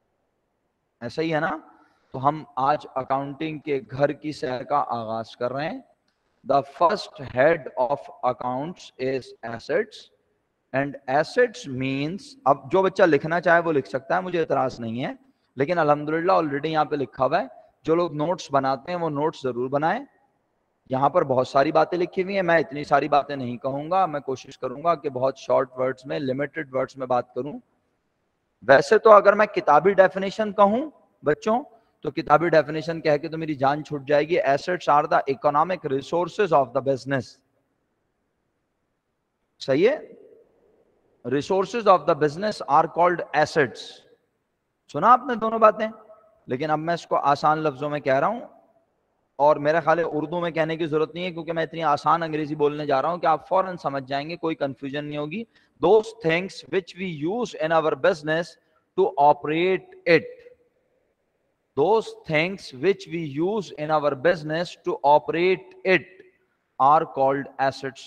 ایسا ہی ہے نا؟ تو ہم آج اکاؤنٹنگ کے گھر کی سیر کا آغاز کر رہے ہیں. The first head of accounts is assets, and assets means, اب جو بچہ لکھنا چاہے وہ لکھ سکتا ہے, مجھے اعتراض نہیں ہے, لیکن الحمدللہ آلریڈی یہاں پہ لکھا ہوا ہے. جو لوگ نوٹس بناتے ہیں وہ نوٹس ضرور بنائیں. یہاں پر بہت ساری باتیں لکھی ہوئی ہیں, میں اتنی ساری باتیں نہیں کہوں گا, میں کوشش کروں گا کہ بہت شارٹ ورڈز میں, لمیٹڈ ورڈز میں بات کروں. ویسے تو اگر میں کتابی ڈیفینیشن کہوں بچوں تو کتابی ڈیفینیشن کہہ کے تو میری جان چھوٹ جائے گی. Assets are the economic resources of the business. صحیح ہے, resources of the business are called assets. سنا آپ نے دونوں باتیں؟ لیکن اب میں اس کو آسان لفظوں میں کہہ رہا ہوں, اور میرا خیال ہے اردو میں کہنے کی ضرورت نہیں ہے, کیونکہ میں اتنی آسان انگریزی بولنے جا رہا ہوں کہ آپ فوراً سمجھ جائیں گے, کوئی کنفیوژن نہیں ہوگی. Those things which we use in our business to operate it. Those things which we use in our business to operate it are called assets.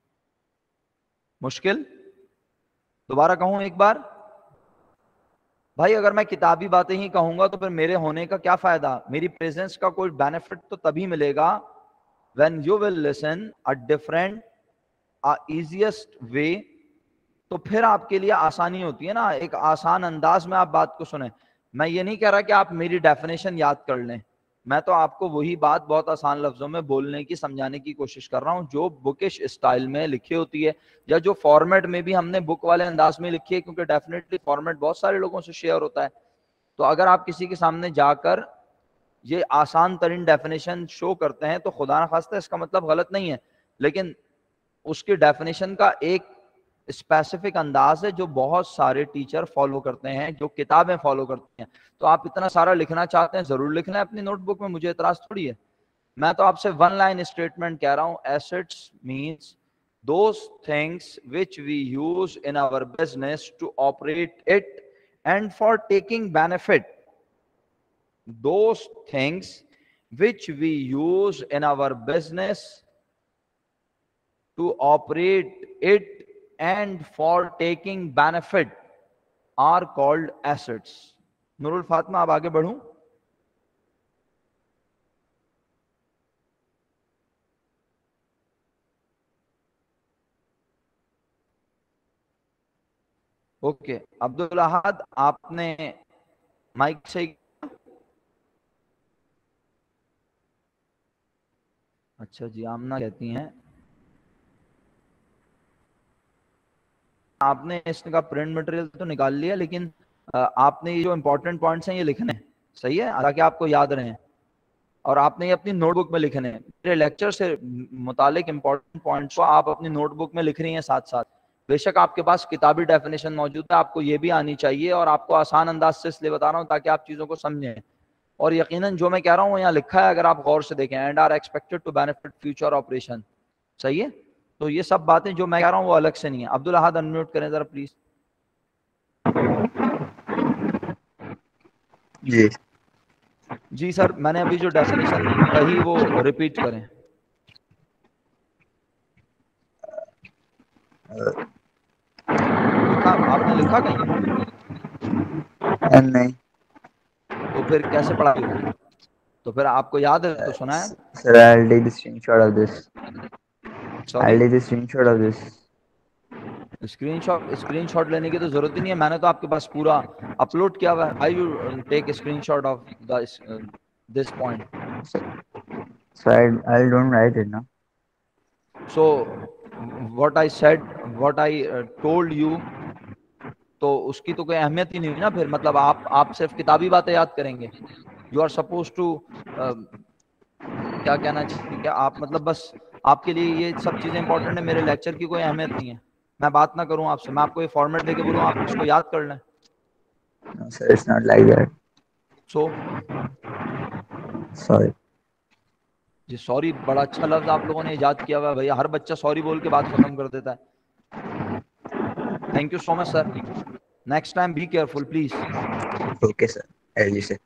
مشکل؟ دوبارہ کہوں ایک بار بھائی, اگر میں کتابی باتیں ہی کہوں گا تو پھر میرے ہونے کا کیا فائدہ؟ میری پریزنس کا کوئی بینیفٹ تو تبھی ملے گا when you will listen a different easiest way, تو پھر آپ کے لیے آسانی ہوتی ہے نا, ایک آسان انداز میں آپ بات کو سنیں. میں یہ نہیں کہہ رہا کہ آپ میری ڈیفینیشن یاد کر لیں, میں تو آپ کو وہی بات بہت آسان لفظوں میں بولنے کی, سمجھانے کی کوشش کر رہا ہوں جو بکش اسٹائل میں لکھی ہوتی ہے, یا جو فارمیٹ میں بھی ہم نے بک والے انداز میں لکھی ہے, کیونکہ ڈیفینیٹلی فارمیٹ بہت سارے لوگوں سے شیئر ہوتا ہے. تو اگر آپ کسی کے سامنے جا کر یہ آسان ترین ڈیفینیشن شو کرتے ہیں تو خدا نخواستہ اس کا مطلب غلط نہیں ہے, لیکن اس کی ڈیفینیشن کا ایک اسپیسیفک انداز ہے جو بہت سارے ٹیچر فالو کرتے ہیں, جو کتابیں فالو کرتے ہیں. تو آپ اتنا سارا لکھنا چاہتے ہیں, ضرور لکھ لیں اپنی نوٹ بک میں, مجھے اعتراض تھوڑی ہے. میں تو آپ سے ون لائن اسٹیٹمنٹ کہہ رہا ہوں, assets means those things which we use in our business to operate it and for taking benefit. Those things which we use in our business to operate it and for taking benefit are called assets. Noor ul-Fatima, اب آگے بڑھوں. Okay, Abdul Ahad آپ نے mic سے, اچھا جی, آمنہ کہتی ہیں آپ نے اس کا پرنٹ مٹیریل تو نکال لیا, لیکن آپ نے یہ جو امپورٹنٹ پوائنٹس ہیں یہ لکھنے ہیں, صحیح ہے, تاکہ آپ کو یاد رہیں, اور آپ نے یہ اپنی نوٹ بک میں لکھنے ہیں. میرے لیکچر سے متعلق امپورٹنٹ پوائنٹس کو آپ اپنی نوٹ بک میں لکھ رہی ہیں ساتھ ساتھ. بے شک آپ کے پاس کتابی ڈیفینیشن موجود ہے, آپ کو یہ بھی آنی چاہیے, اور آپ کو آسان انداز سے اس لیے بتا رہا ہوں تاکہ آپ چیزوں کو سمجھیں. اور یقیناً جو میں کہہ رہا ہوں یہاں لکھا ہے, اگر آپ غور سے دیکھیں, and are expected to benefit future operation, صحیح ہے. تو یہ سب باتیں جو میں کہہ رہا ہوں وہ الگ سے نہیں ہیں. عبدالاحد انمیوٹ کریں ذرا پلیز. جی جی سر, میں نے ابھی جو ڈیفینیشن کہی وہ ریپیٹ کریں. لکھا آپ نے, لکھا کہیں نہیں, تو پھر کیسے پڑھائی ہوگی؟ تو پھر آپ کو یاد ہے تو سنائیں. sir, I'll take the screenshot of this. Sorry, I'll take the screenshot of this. Screenshot screenshot لینے کی تو ضرورت ہی نہیں ہے, میں نے تو آپ کے پاس پورا اپلوڈ کیا ہوا ہے. I you take screenshot of this point. So I I don't write it now. So what I said, what I uh, told you, تو اس کی تو کوئی اہمیت ہی نہیں ہوئی نا پھر. مطلب آپ آپ صرف کتابی باتیں یاد کریں گے. یو آر سپوز ٹو کیا کہنا چاہیے, کیا آپ مطلب بس آپ کے لیے یہ سب چیزیں امپورٹنٹ ہیں, میرے لیکچر کی کوئی اہمیت نہیں ہے. میں بات نہ کروں آپ سے, میں آپ کو یہ فارمیٹ دے کے بولوں آپ اس کو یاد کر لیں. No, sir, it's not like that. So Sorry. جی, سوری بڑا اچھا لفظ آپ لوگوں نے ایجاد کیا ہوا ہے بھیا, ہر بچہ سوری بول کے بات ختم کر دیتا ہے. Thank you so much sir. Next time be careful please. Okay, sir. I'll listen.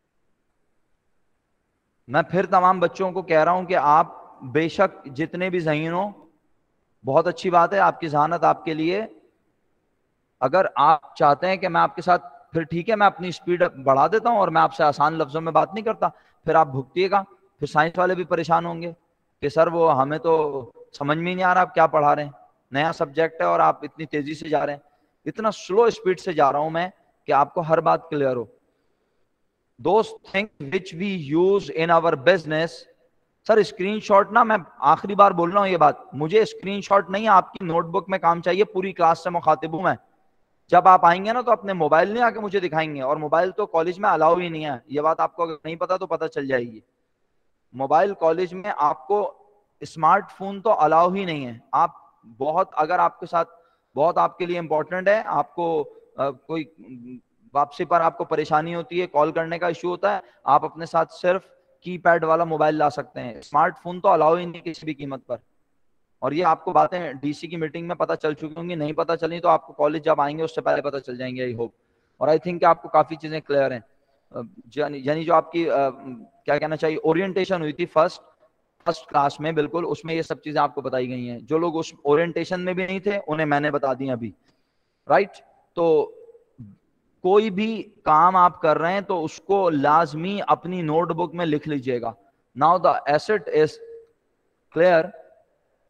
میں پھر تمام بچوں کو کہہ رہا ہوں کہ آپ بے شک جتنے بھی ذہین ہو, بہت اچھی بات ہے, آپ کی ذہانت آپ کے لیے. اگر آپ چاہتے ہیں کہ میں آپ کے ساتھ, پھر ٹھیک ہے, میں اپنی اسپیڈ بڑھا دیتا ہوں اور میں آپ سے آسان لفظوں میں بات نہیں کرتا, پھر آپ بھگتیے گا. پھر سائنس والے بھی پریشان ہوں گے کہ سر وہ ہمیں تو سمجھ میں نہیں آ رہا آپ کیا پڑھا رہے ہیں, نیا سبجیکٹ ہے اور آپ اتنی تیزی سے جا رہے ہیں. اتنا سلو اسپیڈ سے جا رہا ہوں میں کہ آپ کو ہر بات کلیئر ہو. Those things which we use in our business. Sir screenshot نا, میں آخری بار بول رہا ہوں یہ بات, مجھے اسکرین شاٹ نہیں, آپ کی نوٹ بک میں کام چاہیے. پوری کلاس سے مخاطب ہوں میں. جب آپ آئیں گے نا تو اپنے موبائل نہیں آ کے مجھے دکھائیں گے, اور موبائل تو کالج میں الاؤ ہی نہیں ہے. یہ بات آپ کو اگر نہیں پتا تو پتا چل جائے گی. موبائل کالج میں آپ کو, اسمارٹ فون تو الاؤ ہی نہیں ہے. آپ بہت, اگر آپ کے ساتھ بہت آپ کے لیے امپورٹنٹ ہے, آپ کو کوئی واپسی پر آپ کو پریشانی ہوتی ہے, کال کرنے کا ایشو ہوتا ہے, آپ اپنے ساتھ صرف کی پیڈ والا موبائل لا سکتے ہیں. اسمارٹ فون تو الاؤ ہی نہیں کسی بھی قیمت پر. اور یہ آپ کو باتیں ڈی سی کی میٹنگ میں پتہ چل چکی ہوں گی, نہیں پتہ چلی تو آپ کو کالج جب آئیں گے اس سے پہلے پتہ چل جائیں گے, آئی ہوپ. اور آئی تھنک کہ آپ کو کافی چیزیں کلیئر ہیں. یعنی جو آپ کی کیا کہنا چاہیے اورینٹیشن ہوئی تھی فرسٹ فرسٹ کلاس میں, بالکل اس میں یہ سب چیزیں آپ کو بتائی گئی ہیں. جو لوگ اس اورینٹیشن میں بھی نہیں تھے انہیں میں نے بتا دی ابھی, رائٹ. تو کوئی بھی کام آپ کر رہے ہیں تو اس کو لازمی اپنی نوٹ بک میں لکھ لیجئے گا. Now the asset is clear.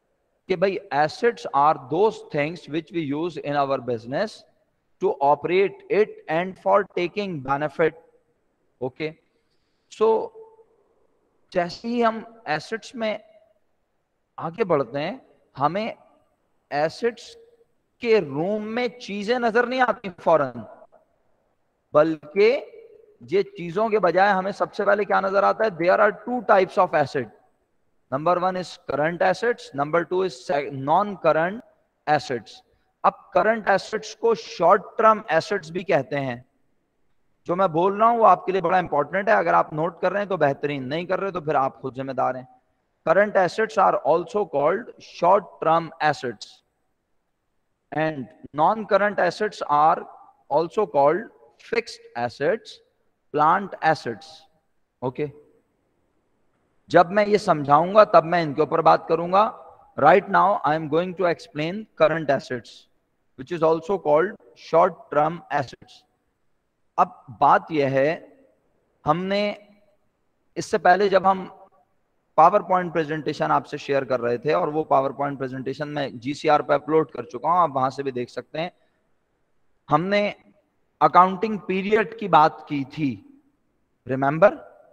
کہ بھائی assets are those things which we use in our business to operate it and for taking benefit. Okay, so جیسے ہی ہم assets میں آگے بڑھتے ہیں ہمیں assets کے روم میں چیزیں نظر نہیں آتی فوراً، بلکہ یہ چیزوں کے بجائے ہمیں سب سے پہلے کیا نظر آتا ہے؟ there are two types of asset. Number one is current assets, number two is non-current assets. اب current assets کو short term assets بھی کہتے ہیں. جو میں بول رہا ہوں وہ آپ کے لیے بڑا امپورٹنٹ ہے، اگر آپ نوٹ کر رہے ہیں تو بہترین، نہیں کر رہے تو پھر آپ خود ذمہ دار ہیں. Current assets are also called short term assets and non-current assets are also called fixed assets, plant assets. Okay, جب میں یہ سمجھاؤں گا تب میں ان کے اوپر بات کروں گا. Right now I am going to explain current assets which is also called short term assets. اب بات یہ ہے، ہم نے اس سے پہلے جب ہم پاور پوائنٹ پریزنٹیشن آپ سے شیئر کر رہے تھے، اور وہ پاور پوائنٹ پریزنٹیشن میں جی سی آر پہ اپلوڈ کر چکا ہوں، آپ وہاں سے بھی دیکھ سکتے ہیں، ہم نے اکاؤنٹنگ پیریڈ کی بات کی تھی. ریممبر؟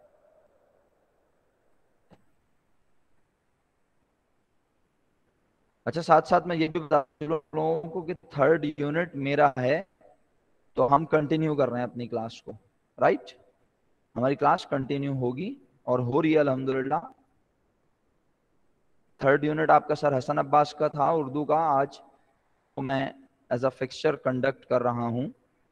اچھا، ساتھ ساتھ میں یہ بھی بتا لوگوں کو کہ تھرڈ یونٹ میرا ہے تو ہم کنٹینیو کر رہے ہیں اپنی کلاس کو. رائٹ، ہماری کلاس کنٹینیو ہوگی اور ہو رہی ہے الحمدللہ. تھرڈ یونٹ آپ کا سر حسن عباس کا تھا اردو کا، آج تو میں ایز اے فکسچر کنڈکٹ کر رہا ہوں.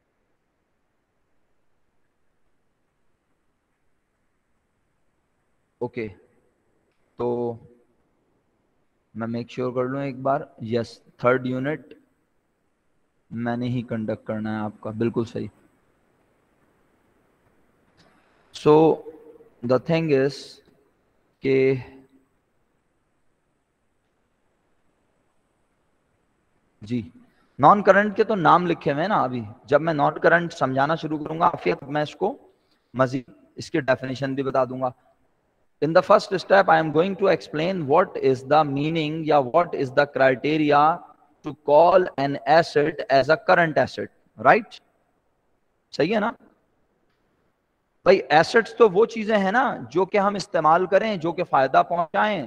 اوکے، تو میں میک شیور کر لوں ایک بار. یس، تھرڈ یونٹ میں نے ہی کنڈکٹ کرنا ہے آپ کا، بالکل صحیح. سو دا تھنگ از کہ جی نان کرنٹ کے تو نام لکھے ہوئے ہیں نا. ابھی جب میں نان کرنٹ سمجھانا شروع کروں گا پھر میں اس کو مزید اس کی ڈیفینیشن بھی بتا دوں گا. In the first step, I am going to explain what is the meaning یا what is the criteria to call an asset as a current asset. Right? صحیح ہے نا بھائی؟ ایسٹس تو وہ چیزیں ہیں نا جو کہ ہم استعمال کریں، جو کہ فائدہ پہنچائیں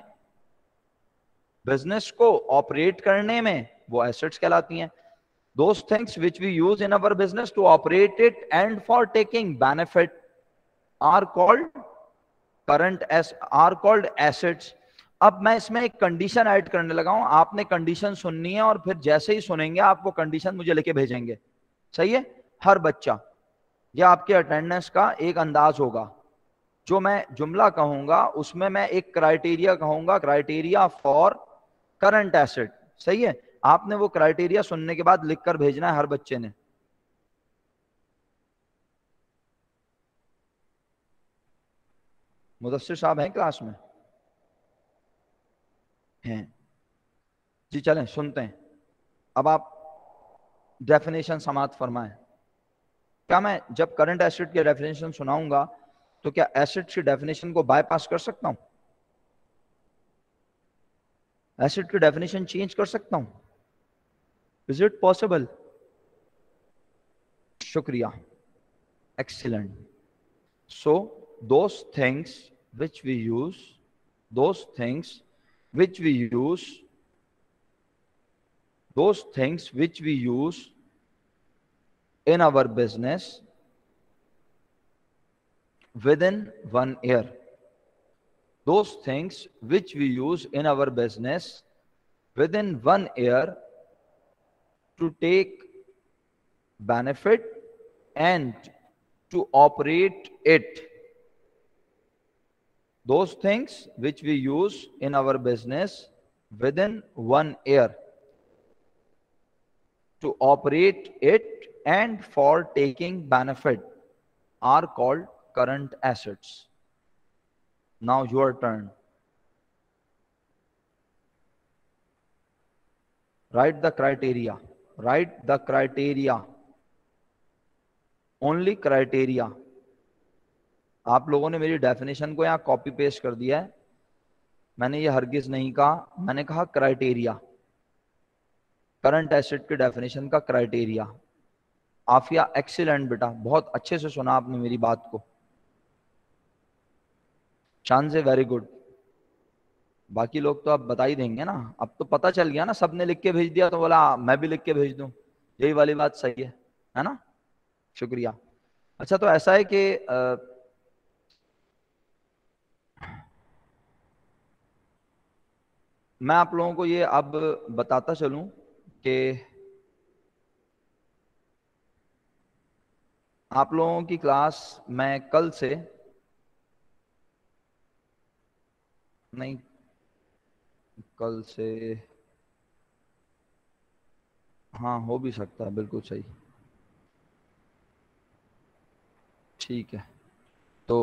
بزنس کو آپریٹ کرنے میں، وہ ایسٹس کہلاتی ہیں. Those things which we use in our business to operate it and for taking benefit are called current as are called assets. اب میں اس میں ایک کنڈیشن ایڈ کرنے لگا ہوں، آپ نے کنڈیشن سننی ہے اور پھر جیسے ہی سنیں گے آپ وہ کنڈیشن مجھے لے کے بھیجیں گے. صحیح ہے؟ ہر بچہ، یہ آپ کے اٹینڈنس کا ایک انداز ہوگا. جو میں جملہ کہوں گا اس میں میں ایک کرائٹیریا کہوں گا، کرائٹیریا فار کرنٹ ایسٹ. صحیح ہے؟ آپ نے وہ کرائٹیریا سننے کے بعد لکھ کر بھیجنا ہے ہر بچے نے. مدثر صاحب ہیں کلاس میں؟ ہیں جی، چلیں سنتے ہیں. اب آپ ڈیفینیشن سماعت فرمائیں. کیا میں جب کرنٹ ایسٹ کی ڈیفینیشن سناؤں گا تو کیا ایسٹ کی ڈیفینیشن کو بائی پاس کر سکتا ہوں؟ ایسٹ کی ڈیفینیشن چینج کر سکتا ہوں؟ Is it possible? شکریہ، excellent. So those things which we use those things which we use those things which we use in our business within one year those things which we use in our business within one year to take benefit and to operate it. Those things which we use in our business within one year to operate it and for taking benefit are called current assets. Now your turn. Write the criteria. Write the criteria. Only criteria. آپ لوگوں نے میری definition کو یہاں copy paste کر دیا ہے. میں نے یہ ہرگز نہیں کہا، میں نے کہا کرائٹیریا، کرنٹ ایسٹ کے ڈیفینیشن کا کرائٹیریا. عافیہ ایکسیلنٹ بیٹا، بہت اچھے سے سنا آپ نے میری بات کو. چاند سے ویری گڈ. باقی لوگ تو اب بتا ہی دیں گے نا، اب تو پتہ چل گیا نا، سب نے لکھ کے بھیج دیا تو بولا میں بھی لکھ کے بھیج دوں. یہی والی بات صحیح ہے ہے نا؟ شکریہ. اچھا تو ایسا ہے کہ میں آپ لوگوں کو یہ اب بتاتا چلوں کہ آپ لوگوں کی کلاس میں کل سے نہیں، کل سے ہاں ہو بھی سکتا ہے، بالکل صحیح، ٹھیک ہے. تو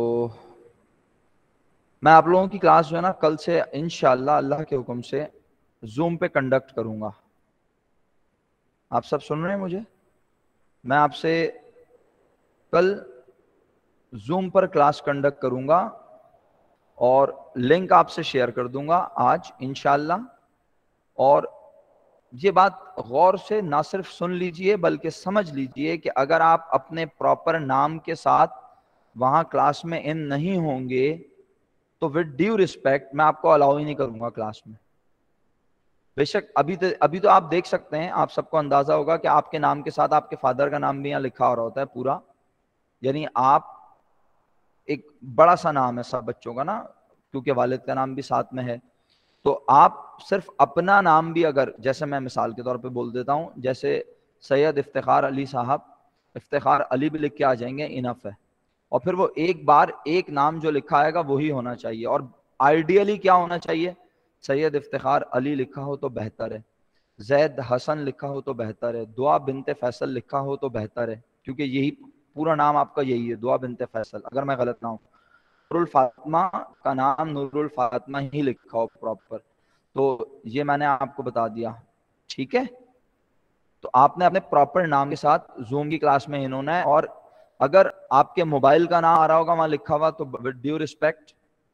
میں آپ لوگوں کی کلاس جو ہے نا کل سے انشاءاللہ اللہ کے حکم سے زوم پہ کنڈکٹ کروں گا. آپ سب سن رہے ہیں مجھے؟ میں آپ سے کل زوم پر کلاس کنڈکٹ کروں گا اور لنک آپ سے شیئر کر دوں گا آج انشاءاللہ. اور یہ بات غور سے نہ صرف سن لیجئے بلکہ سمجھ لیجئے کہ اگر آپ اپنے پراپر نام کے ساتھ وہاں کلاس میں ان نہیں ہوں گے تو ود ڈیو ریسپیکٹ میں آپ کو الاؤ ہی نہیں کروں گا کلاس میں. بے شک ابھی تو ابھی تو آپ دیکھ سکتے ہیں، آپ سب کو اندازہ ہوگا کہ آپ کے نام کے ساتھ آپ کے فادر کا نام بھی یہاں لکھا ہو رہا ہوتا ہے پورا، یعنی آپ ایک بڑا سا نام ہے سب بچوں کا نا، کیونکہ والد کا نام بھی ساتھ میں ہے. تو آپ صرف اپنا نام بھی اگر، جیسے میں مثال کے طور پہ بول دیتا ہوں، جیسے سید افتخار علی صاحب، افتخار علی بھی لکھ کے آ جائیں گے، انف ہے. اور پھر وہ ایک بار ایک نام جو لکھا آئے گا وہی ہونا چاہیے. اور آئیڈیلی کیا ہونا چاہیے؟ سید افتخار علی لکھا ہو تو بہتر ہے، زید حسن لکھا ہو تو بہتر ہے، دعا بنت فیصل لکھا ہو تو بہتر ہے، کیونکہ یہی پورا نام آپ کا یہی ہے، دعا بنت فیصل، اگر میں غلط نہ ہوں. نور الفاطمہ کا نام نور الفاطمہ ہی لکھا ہو پراپر. تو یہ میں نے آپ کو بتا دیا، ٹھیک ہے؟ تو آپ نے اپنے پراپر نام کے ساتھ زوم کی کلاس میں انہوں نے، اور اگر آپ کے موبائل کا نام آ رہا ہوگا وہاں لکھا ہوا تو ود ڈیو ریسپیکٹ،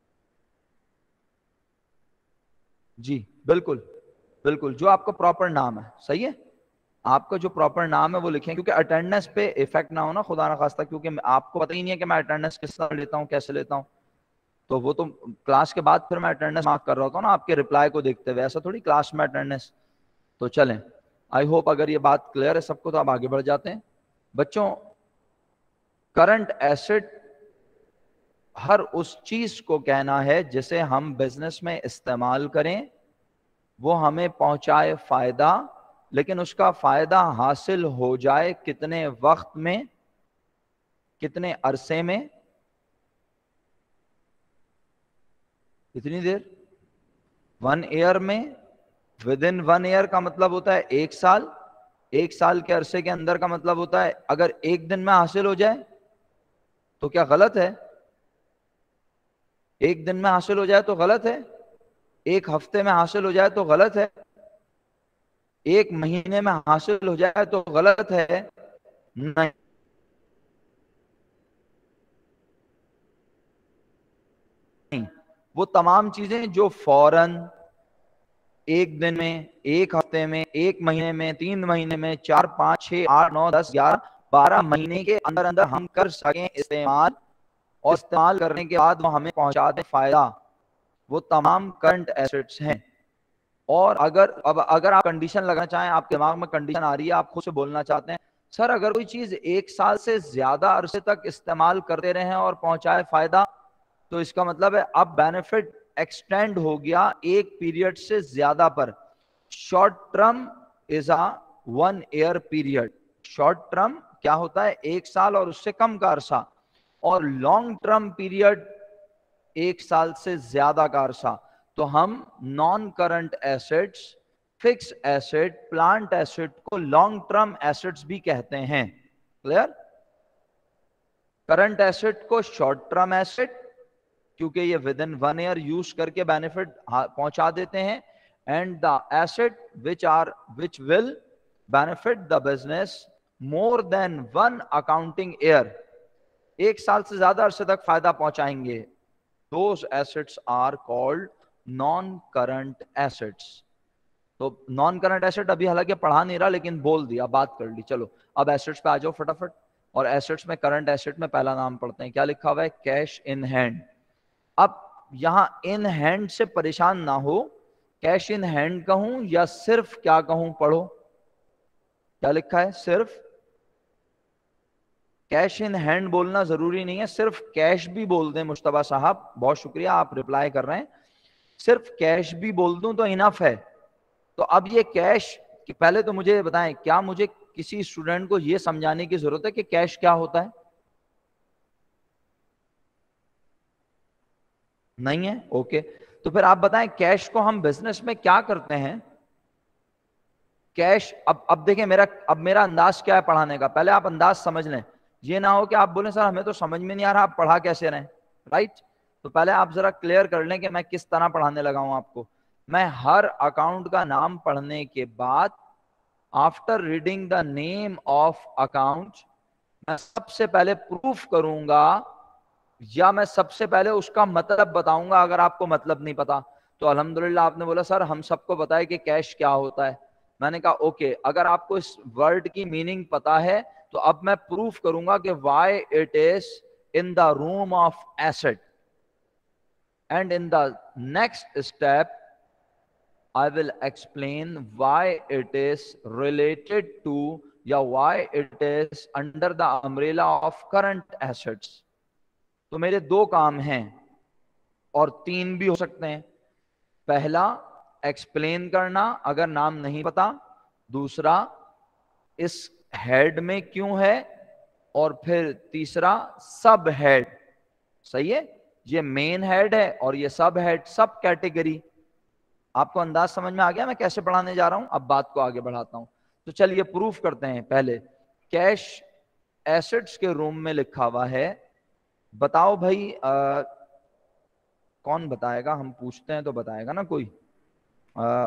جی بالکل بالکل جو آپ کا پراپر نام ہے، صحیح ہے، آپ کا جو پراپر نام ہے وہ لکھیں، کیونکہ اٹینڈنس پہ افیکٹ نہ ہونا خدا نہ خواستہ، کیونکہ آپ کو پتہ ہی نہیں ہے کہ میں اٹینڈنس کس طرح لیتا ہوں، کیسے لیتا ہوں. تو وہ تو کلاس کے بعد پھر میں اٹینڈنس مارک کر رہا ہوتا ہوں نا آپ کے رپلائی کو دیکھتے ہوئے، ایسا تھوڑی کلاس میں اٹینڈنس. تو چلیں، آئی ہوپ اگر یہ بات کلیئر ہے سب کو تو آپ آگے بڑھ جاتے ہیں. بچوں، کرنٹ ایسٹ ہر اس چیز کو کہنا ہے جسے ہم بزنس میں استعمال کریں، وہ ہمیں پہنچائے فائدہ، لیکن اس کا فائدہ حاصل ہو جائے کتنے وقت میں، کتنے عرصے میں، کتنی دیر، ون ایئر میں. ود ان ون ایئر کا مطلب ہوتا ہے ایک سال، ایک سال کے عرصے کے اندر کا مطلب ہوتا ہے اگر ایک دن میں حاصل ہو جائے تو کیا غلط ہے؟ ایک دن میں حاصل ہو جائے تو غلط ہے، ایک ہفتے میں حاصل ہو جائے تو غلط ہے، ایک مہینے میں حاصل ہو جائے تو غلط ہے؟ نہیں. وہ تمام چیزیں جو فوراً ایک دن میں، ایک ہفتے میں، ایک مہینے میں، تین مہینے میں، چار پانچ چھ آٹھ نو دس گیارہ بارہ مہینے کے اندر اندر ہم کر سکیں استعمال، اور استعمال کرنے کے بعد وہ ہمیں پہنچا دے فائدہ، وہ تمام کرنٹ ایسٹس ہیں. اور اگر اب اگر آپ کنڈیشن لگانا چاہیں، آپ کے دماغ میں کنڈیشن آ رہی ہے، آپ خود سے بولنا چاہتے ہیں سر اگر کوئی چیز ایک سال سے زیادہ عرصے تک استعمال کرتے رہے اور پہنچائے فائدہ تو اس کا مطلب ہے اب بینیفٹ ایکسٹینڈ ہو گیا ایک پیریڈ سے زیادہ پر. Short term is a one year period. Short term کیا ہوتا ہے؟ ایک سال اور اس سے کم کا عرصہ. اور لانگ ٹرم پیریڈ ایک سال سے زیادہ کا عرصہ. تو ہم non current assets, fix asset, plant asset کو لانگ ٹرم ایسٹس بھی کہتے ہیں. کلیئر؟ کرنٹ ایسٹ کو شارٹ ٹرم ایسٹ کیونکہ یہ within one year use کر کے بینیفٹ پہنچا دیتے ہیں، and the asset which are which will benefit the business more than one accounting year. ایک سال سے زیادہ عرصے تک فائدہ پہنچائیں گے. those assets are called non current assets. तो नॉन करंट एसेट अभी हालांकि पढ़ा नहीं रहा, लेकिन बोल दिया, बात कर ली। चलो अब एसेट्स पे आ जाओ फटाफट। और एसेट्स में करंट एसेट में पहला नाम पढ़ते हैं, क्या लिखा हुआ है? Cash in hand. अब यहां इन हैंड से परेशान ना हो, कैश इन हैंड कहूं या सिर्फ क्या कहूं? पढ़ो क्या लिखा है, सिर्फ कैश इन हैंड बोलना जरूरी नहीं है, सिर्फ कैश भी बोल दें मुश्तबा साहब, बहुत शुक्रिया आप रिप्लाई कर रहे हैं, सिर्फ कैश भी बोल दूं तो इनफ है। तो अब ये कैश, पहले तो मुझे बताएं, क्या मुझे किसी स्टूडेंट को यह समझाने की जरूरत है कि कैश क्या होता है? नहीं है? ओके, तो फिर आप बताएं कैश को हम बिजनेस में क्या करते हैं? कैश, अब अब देखें मेरा अब मेरा अंदाज क्या है पढ़ाने का, पहले आप अंदाज समझ लें। ये ना हो कि आप बोलें सर हमें तो समझ में नहीं आ रहा, आप पढ़ा कैसे रहे, राइट? तो पहले आप जरा क्लियर कर लें कि मैं किस तरह पढ़ाने लगा हूं आपको। मैं हर अकाउंट का नाम पढ़ने के बाद, after reading the name of account, मैं सबसे पहले प्रूफ करूंगा या मैं सबसे पहले उसका मतलब बताऊंगा अगर आपको मतलब नहीं पता तो। अल्हम्दुलिल्लाह आपने बोला सर हम सबको पता है कि कैश क्या होता है। मैंने कहा ओके, अगर आपको इस वर्ड की मीनिंग पता है तो अब मैं प्रूफ करूंगा कि why it is in the room of asset, and in the next step I will explain why it is related to या why it is under the umbrella of current assets। तो मेरे दो काम हैं और तीन भी हो सकते हैं। पहला एक्सप्लेन करना अगर नाम नहीं पता, दूसरा इस हेड में क्यों है, और फिर तीसरा सब हेड। सही है, ये मेन हेड है और ये सब हेड, सब कैटेगरी। आपको अंदाज समझ में आ गया मैं कैसे पढ़ाने जा रहा हूं? अब बात को आगे बढ़ाता हूं। तो चलिए प्रूफ करते हैं। पहले कैश एसेट्स के रूम में लिखा हुआ है, बताओ भाई आ, कौन बताएगा? हम पूछते हैं तो बताएगा ना कोई। आ,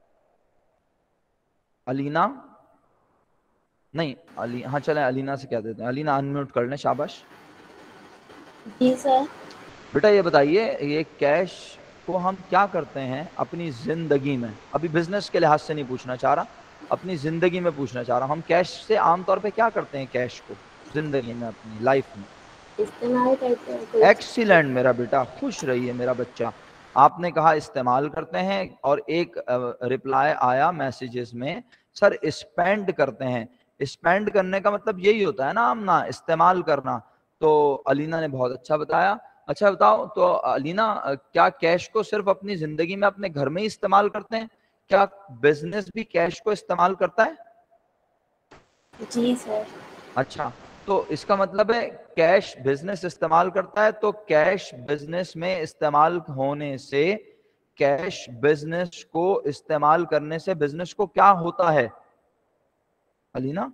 अलीना नहीं, अली हाँ चले अलीना से क्या देते हैं। अलीना अनम्यूट कर लें, शाबाश। जी सर। बेटा ये बताइए, ये कैश को हम क्या करते हैं अपनी जिंदगी में? अभी बिजनेस के लिहाज से नहीं पूछना चाह रहा, अपनी जिंदगी में पूछना चाह रहा हूं। हम कैश से आमतौर पे क्या करते हैं? कैश को जिंदगी में, अपनी लाइफ में इस्तेमाल करते हैं। एक्सीलेंट मेरा बेटा, खुश रहिए मेरा बच्चा। आपने कहा इस्तेमाल करते हैं, और एक रिप्लाई आया मैसेजेस में, सर स्पेंड करते हैं। स्पेंड करने का मतलब यही होता है ना आमना, इस्तेमाल करना। तो अलीना ने बहुत अच्छा बताया। अच्छा बताओ तो अलीना, क्या कैश को सिर्फ अपनी जिंदगी में अपने घर में ही इस्तेमाल करते हैं? क्या बिजनेस भी कैश को इस्तेमाल करता है? जी सर। अच्छा, तो इसका मतलब है कैश बिजनेस इस्तेमाल करता है, तो कैश बिजनेस में इस्तेमाल होने से, कैश बिजनेस को इस्तेमाल करने से बिजनेस को क्या होता है अलीना?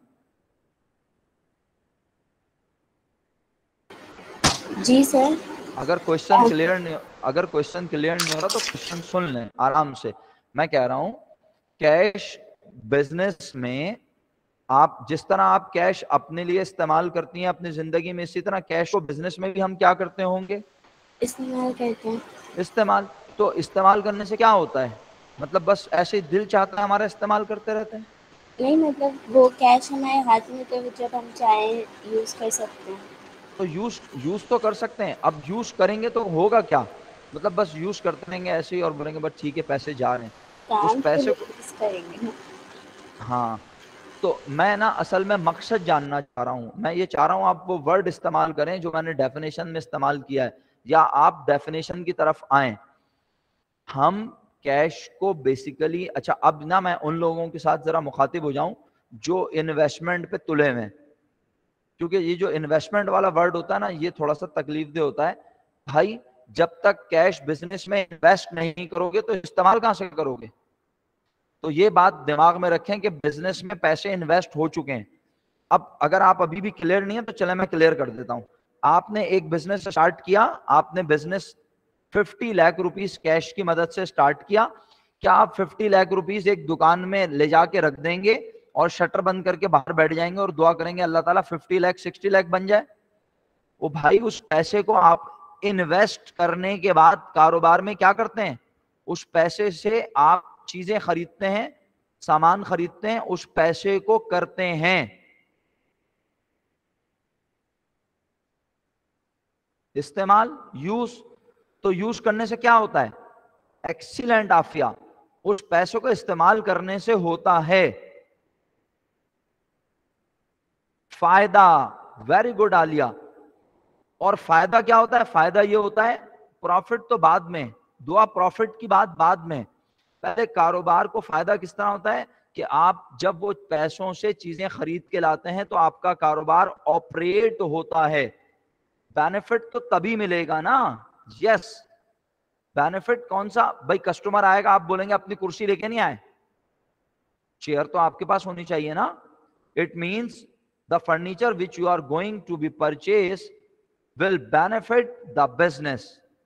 जी सर। अगर क्वेश्चन क्लियर नहीं अगर क्वेश्चन क्लियर नहीं हो रहा तो क्वेश्चन सुन लें आराम से। मैं कह रहा हूं कैश बिजनेस में, आप जिस तरह आप कैश अपने लिए इस्तेमाल करती हैं अपनी जिंदगी में, इसी तरह कैश को बिजनेस में भी हम क्या करते होंगे? इस्तेमाल करते हैं। इस्तेमाल। तो इस्तेमाल करने से क्या होता है? मतलब बस ऐसे दिल चाहता है हमारा, इस्तेमाल करते रहते हैं? नहीं, मतलब वो कैश हमारे हाथ में, तो जब हम चाहें यूज कर सकते हैं। तो यूज यूज तो कर सकते हैं, अब यूज करेंगे तो होगा क्या? मतलब बस यूज करते रहेंगे ऐसे ही और बोलेंगे बस ठीक है पैसे जा रहे हैं, उस पैसे को करेंगे। हाँ, तो मैं ना असल में मकसद जानना चाह रहा हूँ। मैं ये चाह रहा हूँ आप वो वर्ड इस्तेमाल करें जो मैंने डेफिनेशन में इस्तेमाल किया है, या आप डेफिनेशन की तरफ आए। हम कैश को बेसिकली, अच्छा अब ना मैं उन लोगों के साथ जरा मुखातिब हो जाऊं जो इन्वेस्टमेंट पे तुले हुए हैं, क्योंकि ये जो इन्वेस्टमेंट वाला वर्ड होता है ना, ये थोड़ा सा तकलीफ दे होता है। भाई जब तक कैश बिजनेस में इन्वेस्ट नहीं करोगे तो इस्तेमाल कहां से करोगे? तो ये बात दिमाग में रखें कि बिजनेस में पैसे इन्वेस्ट हो चुके हैं। अब अगर आप अभी भी क्लियर नहीं है तो चले मैं क्लियर कर देता हूं। आपने एक बिजनेस स्टार्ट किया, आपने बिजनेस पचास लाख रुपीस कैश की मदद से स्टार्ट किया। क्या आप पचास लाख रुपीस एक दुकान में ले जाके रख देंगे और शटर बंद करके बाहर बैठ जाएंगे और दुआ करेंगे अल्लाह ताला पचास लाख साठ लाख बन जाए? वो भाई उस पैसे को आप इन्वेस्ट करने के बाद कारोबार में क्या करते हैं? اس پیسے سے آپ چیزیں خریدتے ہیں, سامان خریدتے ہیں, اس پیسے کو کرتے ہیں استعمال, یوز. تو یوز کرنے سے کیا ہوتا ہے؟ ایکسیلنٹ عافیہ, اس پیسوں کو استعمال کرنے سے ہوتا ہے فائدہ. Very good Aliya. اور فائدہ کیا ہوتا ہے؟ فائدہ یہ ہوتا ہے, پروفٹ تو بعد میں, دعا پروفٹ کی بات بعد میں, پہلے کاروبار کو فائدہ کس طرح ہوتا ہے کہ آپ جب وہ پیسوں سے چیزیں خرید کے لاتے ہیں تو آپ کا کاروبار آپریٹ ہوتا ہے. بینیفٹ تو تبھی ملے گا نا. یس, بینیفٹ کون سا بھائی؟ کسٹمر آئے گا, آپ بولیں گے اپنی کرسی لے کے نہیں آئے, چیئر تو آپ کے پاس ہونی چاہیے نا. It means the furniture which you are going to be purchased will benefit the business.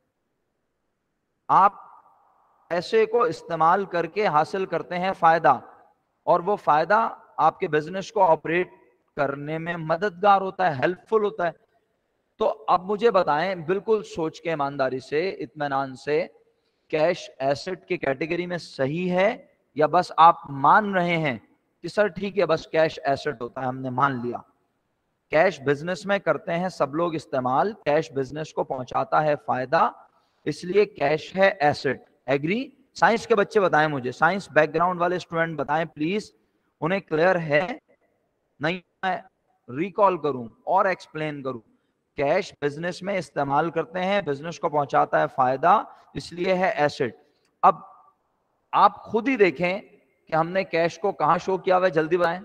آپ ایسے کو استعمال کر کے حاصل کرتے ہیں فائدہ, اور وہ فائدہ آپ کے بزنس کو آپریٹ کرنے میں مددگار ہوتا ہے, ہیلپ فل ہوتا ہے. تو اب مجھے بتائیں بالکل سوچ کے, ایمانداری سے, اطمینان سے, کیش ایسٹ کی کیٹیگری میں صحیح ہے یا بس آپ مان رہے ہیں کہ سر ٹھیک ہے بس کیش ایسٹ ہوتا ہے, ہم نے مان لیا. کیش بزنس میں کرتے ہیں سب لوگ استعمال, کیش بزنس کو پہنچاتا ہے فائدہ, اس لیے کیش ہے ایسٹ. ایگری؟ سائنس کے بچے بتائیں مجھے, سائنس بیک گراؤنڈ والے اسٹوڈنٹ بتائیں پلیز, انہیں کلیئر ہے نہیں؟ میں ریکال کروں اور ایکسپلین کروں. کیش بزنس میں استعمال کرتے ہیں, بزنس کو پہنچاتا ہے فائدہ, اس لیے ہے ایسٹ. اب آپ خود ہی دیکھیں کہ ہم نے کیش کو کہاں شو کیا ہوا ہے, جلدی بتائیں.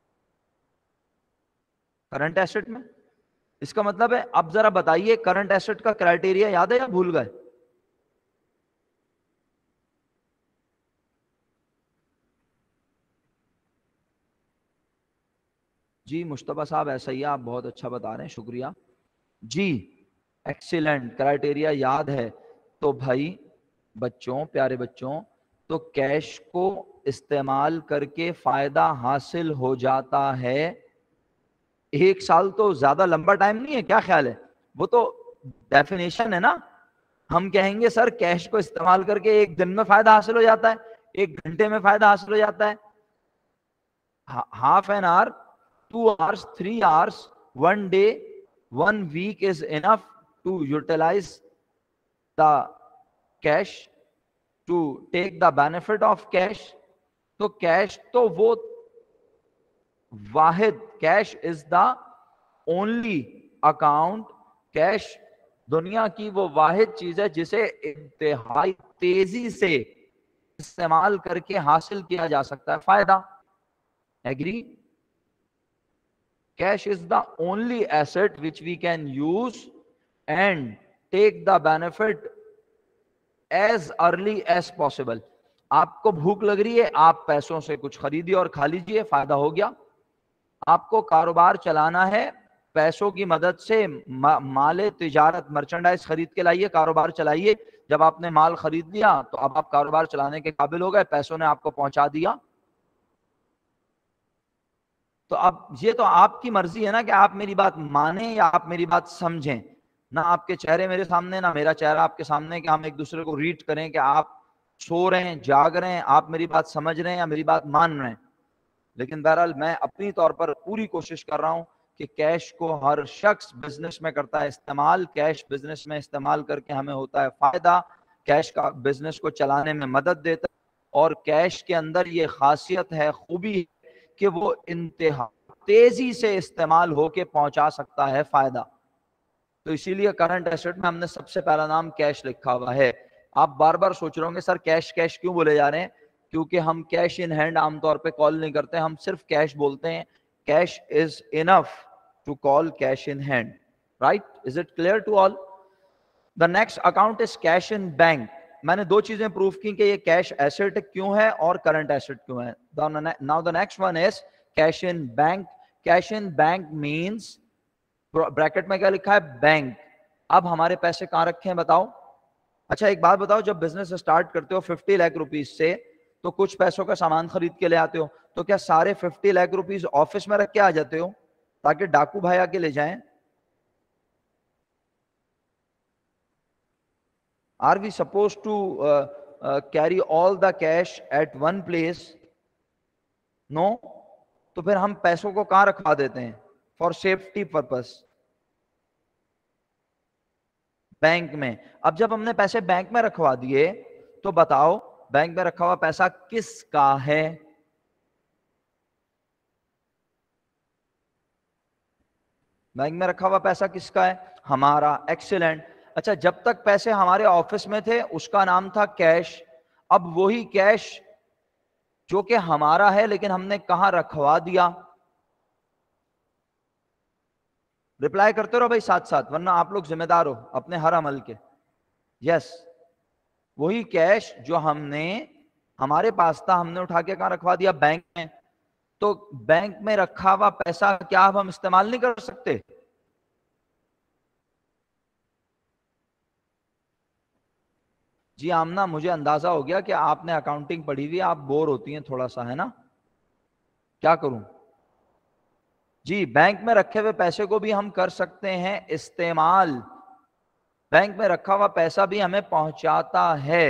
کرنٹ ایسٹ میں. اس کا مطلب ہے, اب ذرا بتائیے کرنٹ ایسٹ کا کرائٹیریا یاد ہے یا بھول گئے؟ جی مشتبہ صاحب ایسا ہی ہے, آپ بہت اچھا بتا رہے ہیں, شکریہ جی, ایکسیلنٹ, کرائٹیریا یاد ہے. تو بھائی بچوں, پیارے بچوں, تو کیش کو استعمال کر کے فائدہ حاصل ہو جاتا ہے. ایک سال تو زیادہ لمبا ٹائم نہیں ہے, کیا خیال ہے؟ وہ تو ڈیفینیشن ہے نا. ہم کہیں گے سر کیش کو استعمال کر کے ایک دن میں فائدہ حاصل ہو جاتا ہے, ایک گھنٹے میں فائدہ حاصل ہو جاتا ہے, half an hour, two hours, three hours, one day, one week is enough to utilize the cash, to take the benefit of cash. تو کیش تو وہ واحد, cash is the only account, cash دنیا کی وہ واحد چیز ہے جسے انتہائی تیزی سے استعمال کر کے حاصل کیا جا سکتا ہے فائدہ. Agree? Cash is the only asset which we can use and take the benefit as early as possible. آپ کو بھوک لگ رہی ہے, آپ پیسوں سے کچھ خریدیے اور کھا لیجیے, فائدہ ہو گیا. آپ کو کاروبار چلانا ہے, پیسوں کی مدد سے مال تجارت, مرچنڈائز خرید کے لائیے, کاروبار چلائیے. جب آپ نے مال خرید لیا تو اب آپ کاروبار چلانے کے قابل ہو گئے, پیسوں نے آپ کو پہنچا دیا. تو اب یہ تو آپ کی مرضی ہے نا کہ آپ میری بات مانیں یا آپ میری بات سمجھیں. نہ آپ کے چہرے میرے سامنے, نہ میرا چہرہ آپ کے سامنے, کہ ہم ایک دوسرے کو ریڈ کریں کہ آپ سو رہے ہیں, جاگ رہے ہیں, آپ میری بات سمجھ رہے ہیں یا میری بات مان رہے ہیں. لیکن بہرحال میں اپنی طور پر پوری کوشش کر رہا ہوں کہ کیش کو ہر شخص بزنس میں کرتا ہے استعمال, کیش بزنس میں استعمال کر کے ہمیں ہوتا ہے فائدہ, کیش کا بزنس کو چلانے میں مدد دیتا ہے, اور کیش کے اندر یہ خاصیت ہے, خوبی کہ وہ انتہا تیزی سے استعمال ہو کے پہنچا سکتا ہے فائدہ. تو اسی لیے کرنٹ ایسٹ میں ہم نے سب سے پہلا نام کیش لکھا ہوا ہے. آپ بار بار سوچ رہے ہوں گے سر کیش کیش کیوں بولے جا رہے ہیں؟ کیونکہ ہم کیش ان ہینڈ عام طور پہ کال نہیں کرتے, ہم صرف کیش بولتے ہیں. Cash is enough to call cash in hand, right? Is it clear to all? The next account is cash in bank. میں نے دو چیزیں پروف کی کہ یہ کیش ایسٹ کیوں ہے اور کرنٹ ایسٹ کیوں ہے. Now the next one is cash in bank. Cash in bank means, bracket میں کیا لکھا ہے؟ بینک. اب ہمارے پیسے کہاں رکھے ہیں بتاؤ؟ اچھا ایک بات بتاؤ, جب بزنس اسٹارٹ کرتے ہو ففٹی لاکھ روپیز سے تو کچھ پیسوں کا سامان خرید کے لے آتے ہو, تو کیا سارے ففٹی لاکھ روپیز آفس میں رکھ کے آ جاتے ہو تاکہ ڈاکو بھائی آ کے لے جائیں؟ Are we supposed to uh, carry all the cash at one place? No. تو پھر ہم پیسوں کو کہاں رکھوا دیتے ہیں فار سیفٹی پرپس؟ بینک میں. اب جب ہم نے پیسے بینک میں رکھوا دیے تو بتاؤ بینک میں رکھا ہوا پیسہ کس کا ہے؟ بینک میں رکھا ہوا پیسہ کس کا ہے؟ ہمارا. ایکسیلنٹ. اچھا جب تک پیسے ہمارے آفس میں تھے اس کا نام تھا کیش. اب وہی کیش جو کہ ہمارا ہے لیکن ہم نے کہاں رکھوا دیا؟ رپلائی کرتے رہو بھائی ساتھ ساتھ ورنہ آپ لوگ ذمہ دار ہو اپنے ہر عمل کے. یس yes. وہی کیش جو ہم نے ہمارے پاس تھا ہم نے اٹھا کے کہاں رکھوا دیا؟ بینک میں. تو بینک میں رکھا ہوا پیسہ کیا اب ہم استعمال نہیں کر سکتے؟ جی آمنہ مجھے اندازہ ہو گیا کہ آپ نے اکاؤنٹنگ پڑھی ہوئی، آپ بور ہوتی ہیں تھوڑا سا، ہے نا؟ کیا کروں؟ جی بینک میں رکھے ہوئے پیسے کو بھی ہم کر سکتے ہیں استعمال. بینک میں رکھا ہوا پیسہ بھی ہمیں پہنچاتا ہے.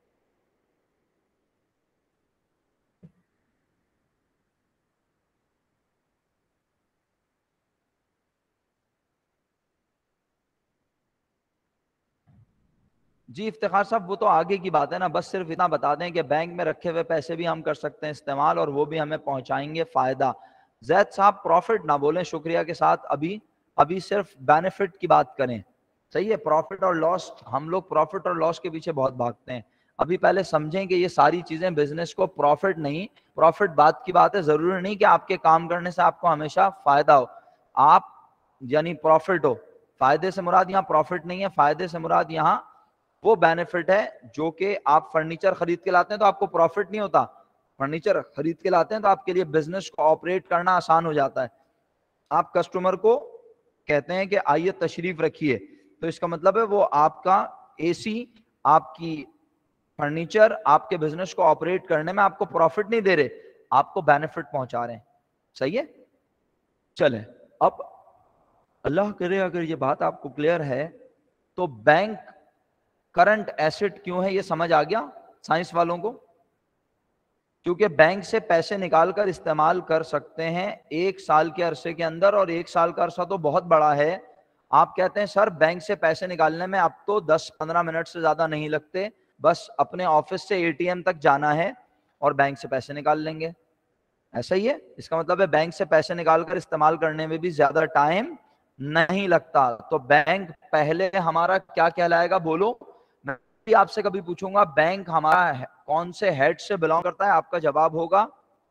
جی افتخار صاحب وہ تو آگے کی بات ہے نا، بس صرف اتنا بتا دیں کہ بینک میں رکھے ہوئے پیسے بھی ہم کر سکتے ہیں استعمال اور وہ بھی ہمیں پہنچائیں گے فائدہ. زید صاحب پروفٹ نہ بولیں شکریہ کے ساتھ، ابھی ابھی صرف بینیفٹ کی بات کریں. صحیح ہے، پروفٹ اور لاس، ہم لوگ پروفٹ اور لاس کے پیچھے بہت بھاگتے ہیں. ابھی پہلے سمجھیں کہ یہ ساری چیزیں بزنس کو پروفٹ نہیں، پروفٹ بات کی بات ہے، ضروری نہیں کہ آپ کے کام کرنے سے آپ کو ہمیشہ فائدہ ہو. آپ یعنی پروفٹ ہو، فائدے سے مراد یہاں پروفٹ نہیں ہے، فائدے سے مراد یہاں وہ بینیفٹ ہے جو کہ آپ فرنیچر خرید کے لاتے ہیں تو آپ کو پروفٹ نہیں ہوتا. فرنیچر خرید کے لاتے ہیں تو آپ کے لیے بزنس کو آپریٹ کرنا آسان ہو جاتا ہے. آپ کسٹمر کو کہتے ہیں کہ آئیے تشریف رکھیے، تو اس کا مطلب ہے وہ آپ کا اے سی، آپ کی فرنیچر آپ کے بزنس کو آپریٹ کرنے میں آپ کو پروفٹ نہیں دے رہے، آپ کو بینیفٹ پہنچا رہے ہیں. صحیح ہے. چلیں اب اللہ کرے اگر یہ بات آپ کو کلیئر ہے تو بینک کرنٹ ایسٹ کیوں ہے یہ سمجھ آ گیا سائنس والوں کو؟ کیونکہ بینک سے پیسے نکال کر استعمال کر سکتے ہیں ایک سال کے عرصے کے اندر، اور ایک سال کا عرصہ تو بہت بڑا ہے. آپ کہتے ہیں سر بینک سے پیسے نکالنے میں اب تو دس پندرہ منٹ سے زیادہ نہیں لگتے، بس اپنے آفس سے اے ٹی ایم تک جانا ہے اور بینک سے پیسے نکال لیں گے. ایسا ہی ہے، اس کا مطلب ہے بینک سے پیسے نکال کر استعمال کرنے میں بھی زیادہ ٹائم نہیں لگتا. تو بینک پہلے ہمارا کیا کہلائے گا بولو؟ میں آپ سے کبھی پوچھوں گا بینک ہمارا کون سے ہیڈ سے بلانگ کرتا ہے، آپ کا جواب ہوگا،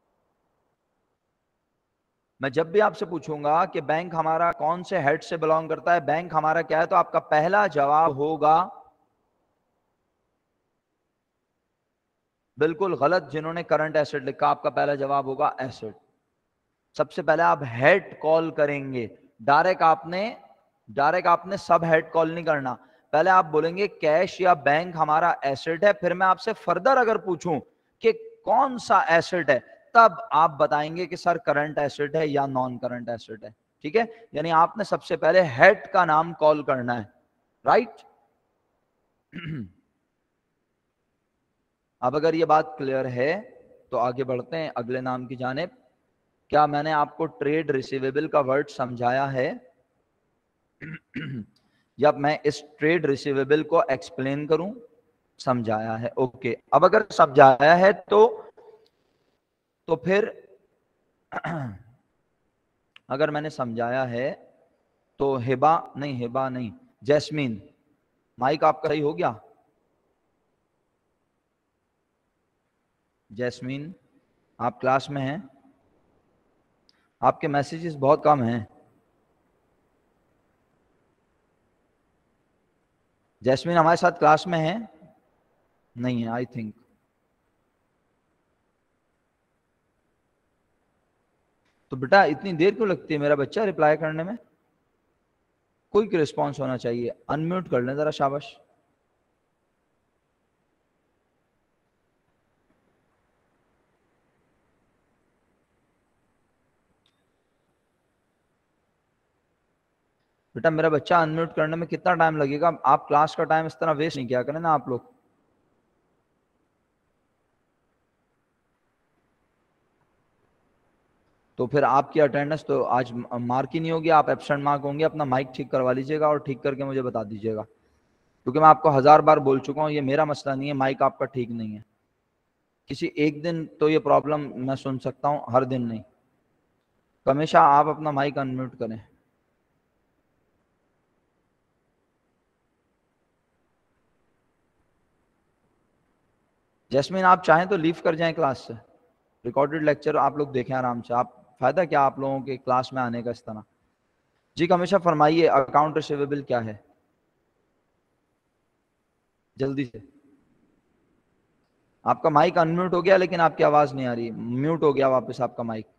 میں جب بھی آپ سے پوچھوں گا کہ بینک ہمارا کون سے ہیڈ سے بلانگ کرتا ہے، بینک ہمارا کیا ہے، تو آپ کا پہلا جواب ہوگا بالکل غلط. جنہوں نے کرنٹ ایسٹ لکھا آپ کا پہلا جواب ہوگا ایسٹ. سب سے پہلے آپ ہیڈ کال کریں گے، ڈائریکٹ آپ نے ڈائریکٹ آپ نے سب ہیڈ کال نہیں کرنا. پہلے آپ بولیں گے کیش یا بینک ہمارا ایسٹ ہے، پھر میں آپ سے فردر اگر پوچھوں کہ کون سا ایسٹ ہے تب آپ بتائیں گے کہ سر کرنٹ ایسٹ ہے یا نان کرنٹ ایسٹ ہے. ٹھیک ہے، یعنی آپ نے سب سے پہلے ہیڈ کا نام کال کرنا ہے. رائٹ. اب اگر یہ بات کلیئر ہے تو آگے بڑھتے ہیں اگلے نام کی جانب. کیا میں نے آپ کو ٹریڈ ریسیویبل کا ورڈ سمجھایا ہے یا میں اس ٹریڈ ریسیویبل کو ایکسپلین کروں؟ سمجھایا ہے. اوکے. اب اگر سمجھایا ہے تو تو پھر اگر میں نے سمجھایا ہے تو ہبا نہیں ہبا نہیں جیسمین، مائک آپ کا صحیح ہو گیا؟ جیسمین آپ کلاس میں ہیں؟ آپ کے میسیجز بہت کم ہیں. جیسمین ہمارے ساتھ کلاس میں ہیں؟ نہیں ہے آئی تھنک. تو بیٹا اتنی دیر کیوں لگتی ہے میرا بچہ رپلائی کرنے میں؟ کوئی کی رسپانس ہونا چاہیے. انمیوٹ کر لیں ذرا، شاباش. بیٹا میرا بچہ انمیوٹ کرنے میں کتنا ٹائم لگے گا؟ آپ کلاس کا ٹائم اس طرح ویسٹ نہیں کیا کریں نا آپ لوگ. تو پھر آپ کی اٹینڈنس تو آج مارک ہی نہیں ہوگی, آپ ایبسینٹ مارک ہوں گے. اپنا مائک ٹھیک کروا لیجیے گا اور ٹھیک کر کے مجھے بتا دیجیے گا, کیونکہ میں آپ کو ہزار بار بول چکا ہوں یہ میرا مسئلہ نہیں ہے, مائک آپ کا ٹھیک نہیں ہے. کسی ایک دن تو یہ پرابلم میں سن سکتا ہوں, ہر دن نہیں. ہمیشہ آپ اپنا مائک انمیوٹ کریں. جیسمین آپ چاہیں تو لیو کر جائیں کلاس سے, ریکارڈڈ لیکچر آپ لوگ دیکھیں آرام سے. آپ فائدہ کیا آپ لوگوں کے کلاس میں آنے کا اس طرح. جی ہمیشہ فرمائیے اکاؤنٹ ریسیویبل کیا ہے جلدی سے. آپ کا مائک انمیوٹ ہو گیا لیکن آپ کی آواز نہیں آ رہی, میوٹ ہو گیا واپس آپ کا مائک.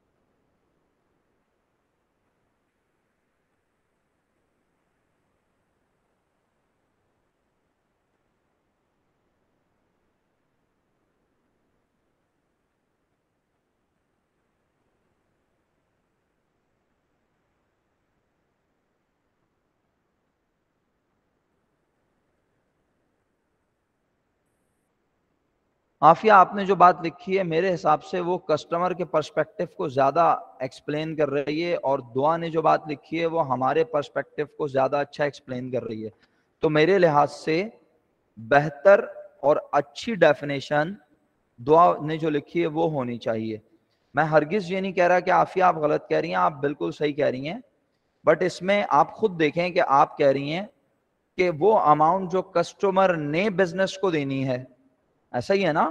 عافیہ آپ نے جو بات لکھی ہے میرے حساب سے وہ کسٹمر کے پرسپیکٹو کو زیادہ ایکسپلین کر رہی ہے, اور دعا نے جو بات لکھی ہے وہ ہمارے پرسپیکٹو کو زیادہ اچھا ایکسپلین کر رہی ہے. تو میرے لحاظ سے بہتر اور اچھی ڈیفینیشن دعا نے جو لکھی ہے وہ ہونی چاہیے. میں ہرگز یہ نہیں کہہ رہا کہ عافیہ آپ غلط کہہ رہی ہیں, آپ بالکل صحیح کہہ رہی ہیں, بٹ اس میں آپ خود دیکھیں کہ آپ کہہ رہی ہیں کہ وہ اماؤنٹ جو کسٹمر نے بزنس کو دینی ہے, ایسا ہی ہے نا.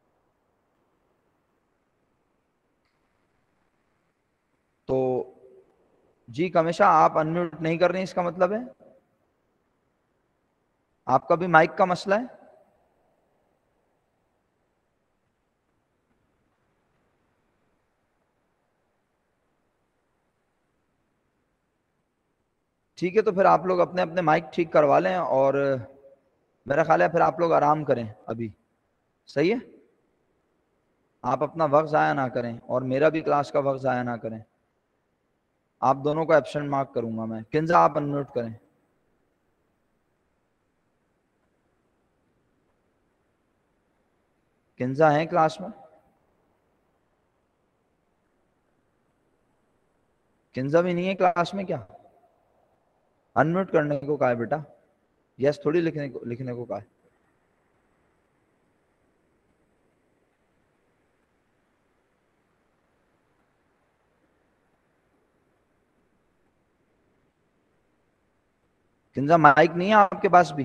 تو جی ہمیشہ آپ انمیوٹ نہیں کر رہے ہیں, اس کا مطلب ہے آپ کا بھی مائک کا مسئلہ ہے. ٹھیک ہے, تو پھر آپ لوگ اپنے اپنے مائک ٹھیک کروا لیں, اور میرا خیال ہے پھر آپ لوگ آرام کریں ابھی. صحیح ہے, آپ اپنا وقت ضائع نہ کریں اور میرا بھی کلاس کا وقت ضائع نہ کریں. آپ دونوں کو ایبسنٹ مارک کروں گا میں. کنزا آپ انمیوٹ کریں. کنزا ہیں کلاس میں؟ کنزا بھی نہیں ہے کلاس میں کیا؟ انمیوٹ کرنے کو کہا ہے بیٹا, یس تھوڑی لکھنے کو لکھنے کو کہا ہے. کنزا مائک نہیں ہے آپ کے پاس بھی؟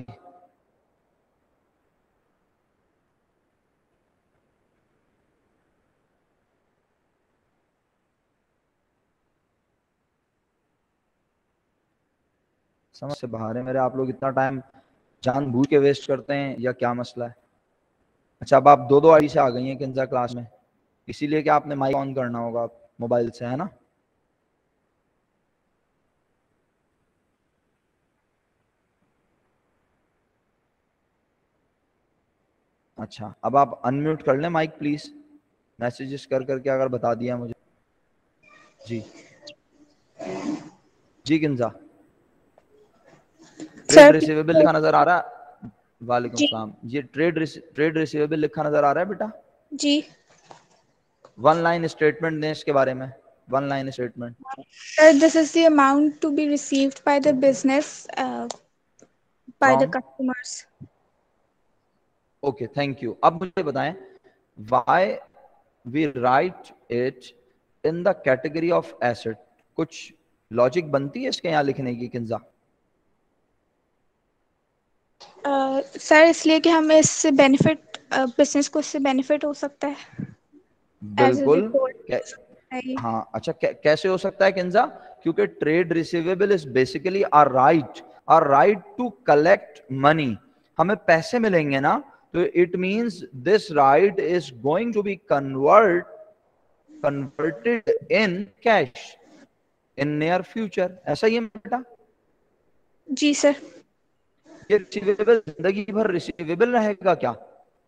سمجھ سے باہر ہے میرے, آپ لوگ اتنا ٹائم جان بوجھ کے ویسٹ کرتے ہیں یا کیا مسئلہ ہے؟ اچھا اب آپ دو دو آئی سے آ گئی ہیں کنزا کلاس میں, اسی لیے کہ آپ نے مائک آن کرنا ہوگا موبائل سے, ہے نا. اچھا اب آپ انمیوٹ کر لیں مائک پلیز, میسیجز کر کر کے اگر بتا دیا مجھے. جی جی کنزا ٹریڈ ریسیویبل لکھا نظر آ رہا ہے؟ وعلیکم جی السلام. یہ ٹریڈ ٹریڈ ریسیویبل لکھا نظر آ رہا ہے بیٹا؟ جی. ون لائن اسٹیٹمنٹ دیں اس کے بارے میں, one line statement. Sir, this is the amount to be received by the business uh, by the from customers. Okay thank you. اب مجھے بتائیں why we write it in the category of asset. کچھ logic بنتی ہے اس کے یہاں لکھنے کی کنزا؟ سر اس لیے کہ ہمیں اس سے بینیفٹ بزنس کو اس سے بینیفٹ ہو سکتا ہے. ایز اے بالکل. ریپورٹ. ہاں اچھا کیسے ہو سکتا ہے کنزا؟ کیونکہ trade receivable is basically our right, our right to collect money. ہمیں پیسے ملیں گے نا, تو it means this right is going to be convert converted in cash in near future. ایسا ہی ہے بیٹا؟ جی سر. یہ ریسیویبل زندگی بھر ریسیویبل رہے گا کیا؟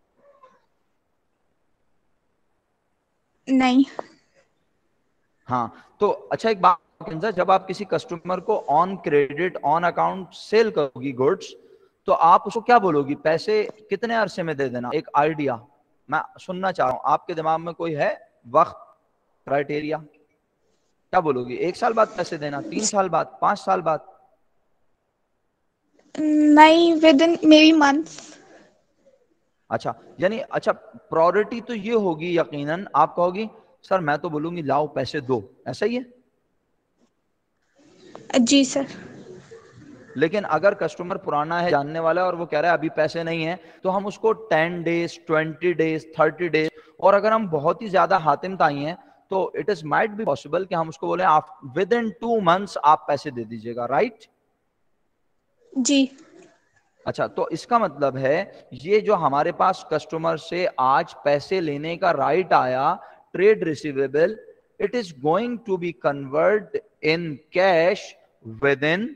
نہیں. ہاں تو اچھا ایک بات کنزا, جب آپ کسی کسٹمر کو on credit on account sale کرو گی گوڈس, تو آپ اس کو کیا بولو گی؟ پیسے کتنے عرصے میں دے دینا, ایک آئیڈیا میں سننا چاہ رہا ہوں. آپ کے دماغ میں کوئی ہے وقت کرائٹیریا؟ کیا بولو گی؟ ایک سال بعد پیسے دینا، تین سال بعد، پانچ سال بعد؟ نہیں، within maybe month. اچھا یعنی اچھا پرائورٹی تو یہ ہوگی یقیناً، آپ کہو گی سر میں تو بولوں گی لاؤ پیسے دو، ایسا ہی ہے؟ جی سر. لیکن اگر کسٹمر پرانا ہے، جاننے والا ہے، اور وہ کہہ رہا ہے ابھی پیسے نہیں ہیں، تو ہم اس کو ten days twenty days thirty days, اور اگر ہم بہت ہی زیادہ حاتم تائی ہیں تو it is might be possible کہ ہم اس کو بولیں آپ ود ان ٹو منتھس آپ پیسے دے دیجیے گا، رائٹ؟ جی. اچھا تو اس کا مطلب ہے یہ جو ہمارے پاس کسٹمر سے آج پیسے لینے کا رائٹ آیا، trade receivable, it is going to be convert in cash within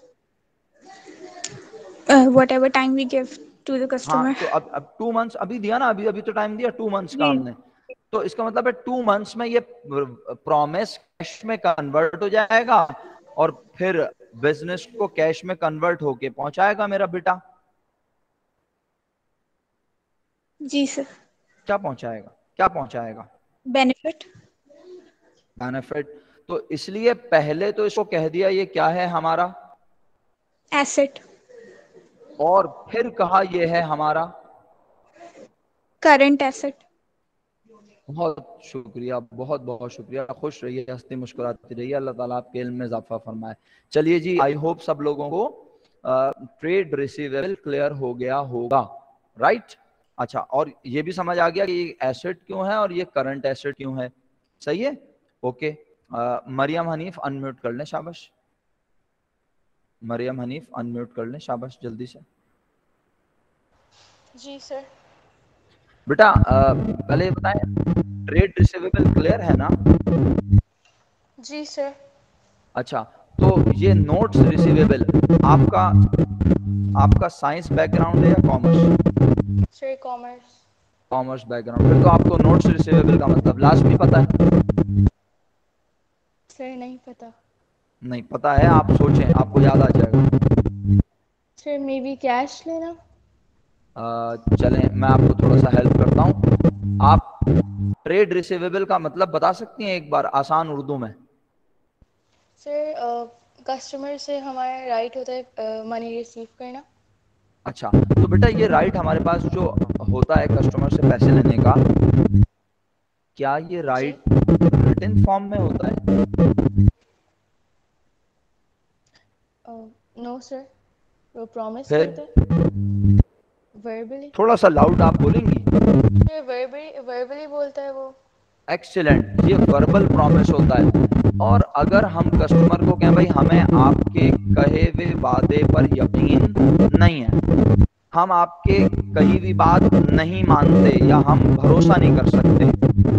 whatever time we give to the ہاں کسٹمر. تو اب اب ٹو منتھس ابھی دیا نا، ابھی ابھی تو ٹائم دیا ٹو منتھس کا جی ہم نے، تو اس کا مطلب ہے ٹو منتھس میں یہ پرومس کیش میں کنورٹ ہو جائے گا، اور پھر بزنس کو کیش میں کنورٹ ہو کے پہنچائے گا میرا بیٹا. جی سر. کیا پہنچائے گا؟ کیا پہنچائے گا؟ بینیفٹ. بینیفٹ. تو اس لیے پہلے تو اس کو کہہ دیا یہ کیا ہے ہمارا ایسٹ. اور پھر کہا یہ ہے ہمارا کرنٹ ایسٹ. بہت شکریہ، بہت بہت شکریہ. خوش رہیے، ہنستی مسکراتی رہیے، اللہ تعالیٰ آپ کے علم میں اضافہ فرمائے. چلیے جی، آئی ہوپ سب لوگوں کو ٹریڈ ریسیویبل کلیئر ہو گیا ہوگا، رائٹ؟ اچھا، اور یہ بھی سمجھ آ گیا کہ یہ ایسٹ کیوں ہے اور یہ کرنٹ ایسٹ کیوں ہے، صحیح ہے؟ اوکے. مریم حنیف انمیوٹ کر لیں، شاباش. مریم حنیف انمیوٹ کر لیں، شاباش، جلدی سے. جی سر. بیٹا پہلے یہ بتائیں ٹریڈ ریسیویبل کلیئر ہے نا؟ جی سر. اچھا تو یہ نوٹس ریسیویبل آپ کا آپ کا سائنس بیک گراؤنڈ ہے یا commerce? Sir commerce. Commerce background, پھر تو آپ کو نوٹس ریسیویبل کا مطلب لازمی پتہ ہے. سر نہیں پتا. نہیں پتہ ہے، آپ سوچیں، آپ کو یاد آ جائے گا. سر مے بی کیش لینا. چلیں میں آپ کو تھوڑا سا ہیلپ کرتا ہوں. آپ ٹریڈ ریسیویبل کا مطلب بتا سکتی ہیں ایک بار آسان اردو میں؟ سر کسٹمر سے ہمارا رائٹ ہوتا ہے منی ریسیو کرنا. اچھا تو بیٹا یہ رائٹ ہمارے پاس جو ہوتا ہے کسٹمر سے پیسے لینے کا، کیا یہ جی. رائٹ ریٹن فارم میں ہوتا ہے؟ نو سر، وہ پرومس پھر کرتے وربلی. تھوڑا سا لاؤڈ آپ بولیں گی؟ سر وربلی وربلی بولتا ہے وہ. ایکسیلنٹ، یہ وربل پرومس ہوتا ہے. اور اگر ہم کسٹمر کو کہیں بھائی ہمیں آپ کے کہے ہوئے وعدے پر یقین نہیں ہے، ہم آپ کے کہی ہوئی بات نہیں مانتے یا ہم بھروسہ نہیں کر سکتے،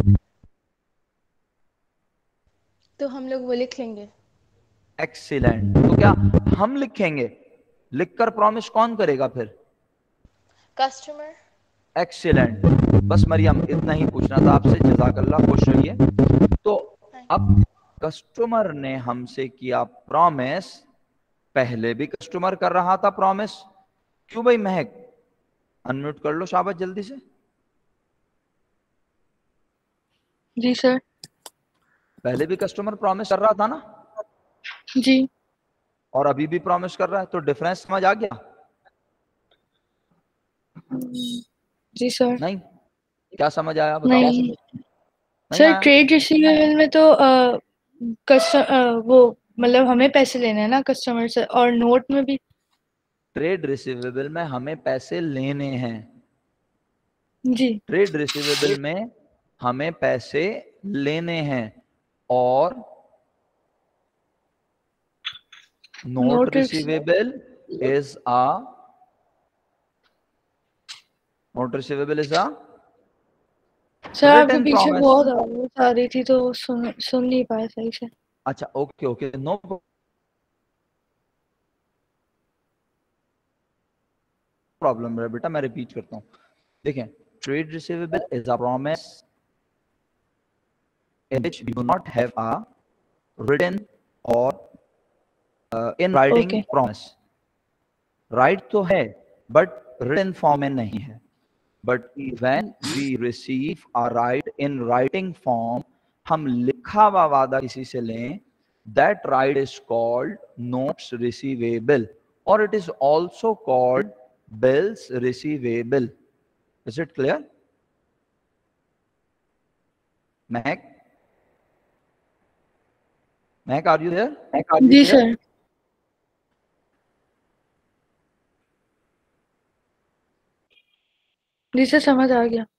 تو ہم لوگ وہ لکھ لیں گے. ایکسیلنٹ. تو کیا ہم لکھیں گے؟ لکھ کر پرومس کون کرے گا پھر؟ کسٹمر. ایکسیلنٹ. بس مریم اتنا ہی پوچھنا تھا آپ سے، جزاک اللہ، خوش رہیے. تو اب کسٹمر نے ہم سے کیا پرومس، پہلے بھی کسٹمر کر رہا تھا پرومس، کیوں بھائی مہک؟ انمیوٹ کر لو شاباش جلدی سے. جی سر. پہلے بھی کسٹمر پرومس کر رہا تھا نا؟ جی. اور ابھی بھی پرومس کر رہا ہے، تو ڈیفرنس سمجھ آ گیا؟ جی سر. نہیں کیا سمجھ آیا بتاؤ؟ نہیں نہیں سر، آیا؟ ٹریڈ ریسیویبل میں تو وہ مطلب ہمیں پیسے لینے ہیں نا کسٹمر سے، اور نوٹ میں بھی. ٹریڈ ریسیویبل میں ہمیں پیسے لینے ہیں. جی. ٹریڈ ریسیویبل میں ہمیں پیسے لینے ہیں، اور note receivable is a note receivable is a sir آپ کے ریٹن پیچھے پرومس. بہت آواز آ رہی تھی تو سن سن نہیں پایا صحیح سے. اچھا اوکے اوکے، نو پرابلم ہے بیٹا، میں ریپیٹ کرتا ہوں. دیکھیں trade receivable is a promise in which we do not have a written or uh, in writing okay. promise. Right تو ہے but written form میں نہیں ہے. But when we receive a right in writing form, हम लिखा हुआ वादा किसी से लें, that right is called notes receivable or it is also called bills receivable. Is it clear? Mac? Mac, are you there? Mac, are you जी there? Sir. जी sir समझ आ गया।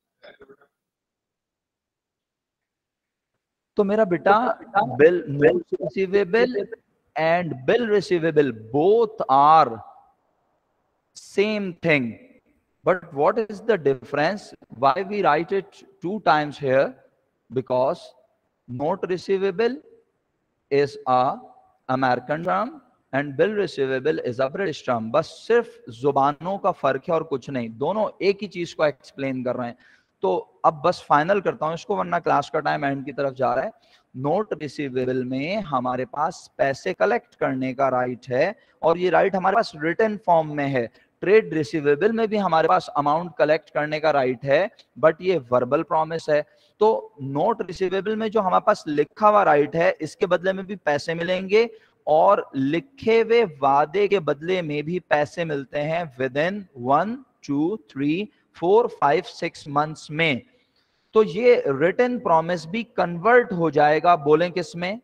तो मेरा बेटा bill notes receivable and bill receivable both are same thing, but what is the difference? Why we write it two times here? Because note receivable is a American term and bill receivable is a British term. बस सिर्फ जुबानों का फर्क है और कुछ नहीं, दोनों एक ही चीज को एक्सप्लेन कर रहे हैं। तो अब बस फाइनल करता हूं इसको, वरना क्लास का टाइम एंड की तरफ जा रहा है। नोट रिसीवेबल में हमारे पास पैसे कलेक्ट करने का राइट है और ये राइट हमारे पास रिटन फॉर्म में है। ट्रेड रिसीवेबल में भी हमारे पास अमाउंट कलेक्ट करने का राइट है, बट ये वर्बल प्रॉमिस है। तो नोट रिसीवेबल में जो हमारे पास लिखा हुआ राइट है, इसके बदले में भी पैसे मिलेंगे और लिखे हुए वादे के बदले में भी पैसे मिलते हैं within one two three four five six months में। तो ये रिटन प्रॉमिस भी कन्वर्ट हो जाएगा, बोलें किसमें?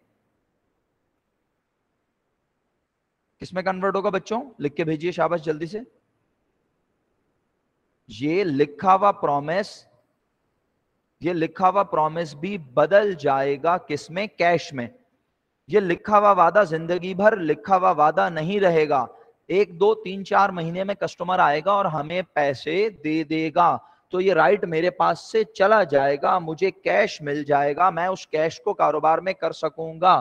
किसमें कन्वर्ट होगा बच्चों? लिख के भेजिए शाबाश जल्दी से। ये लिखा हुआ प्रॉमिस ये लिखा हुआ प्रॉमिस भी बदल जाएगा किसमें? कैश में। ये लिखा हुआ वादा जिंदगी भर लिखा हुआ वादा नहीं रहेगा। एक दो तीन चार महीने में कस्टमर आएगा और हमें पैसे दे देगा, तो ये राइट मेरे पास से चला जाएगा, मुझे कैश मिल जाएगा, मैं उस कैश को कारोबार में कर सकूंगा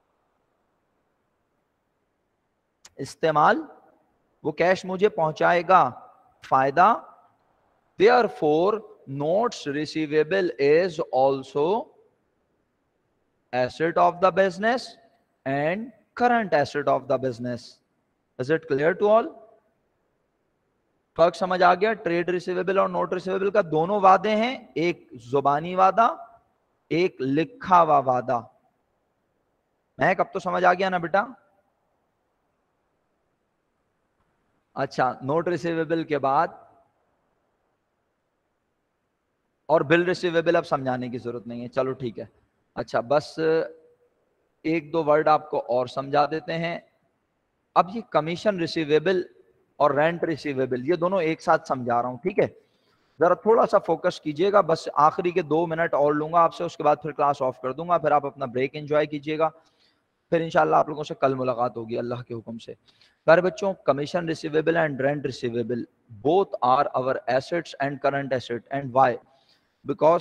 इस्तेमाल, वो कैश मुझे पहुंचाएगा। फायदा, therefore notes receivable is also asset of the business and current asset of the business. Is it clear to all? फर्क समझ आ गया? ट्रेड रिसीवेबल और नोट रिसीवेबल का दोनों वादे हैं, एक जुबानी वादा, एक लिखा हुआ वादा। मैं कब तो समझ आ गया ना बेटा? अच्छा, नोट रिसीवेबल के बाद और बिल रिसीवेबल अब समझाने की जरूरत नहीं है, चलो ठीक है। अच्छा, बस एक दो वर्ड आपको और समझा देते हैं। अब ये कमीशन रिसीवेबल और रेंट रिसीवेबल, ये दोनों एक साथ समझा रहा हूं, ठीक है? जरा थोड़ा सा फोकस कीजिएगा, बस आखिरी के दो मिनट और लूंगा आपसे, उसके बाद फिर क्लास ऑफ कर दूंगा, फिर आप अपना ब्रेक एंजॉय कीजिएगा, फिर इंशाल्लाह आप लोगों से कल मुलाकात होगी अल्लाह के हुक्म से। प्यारे बच्चों, commission receivable and rent receivable both are our assets and current asset. And why? Because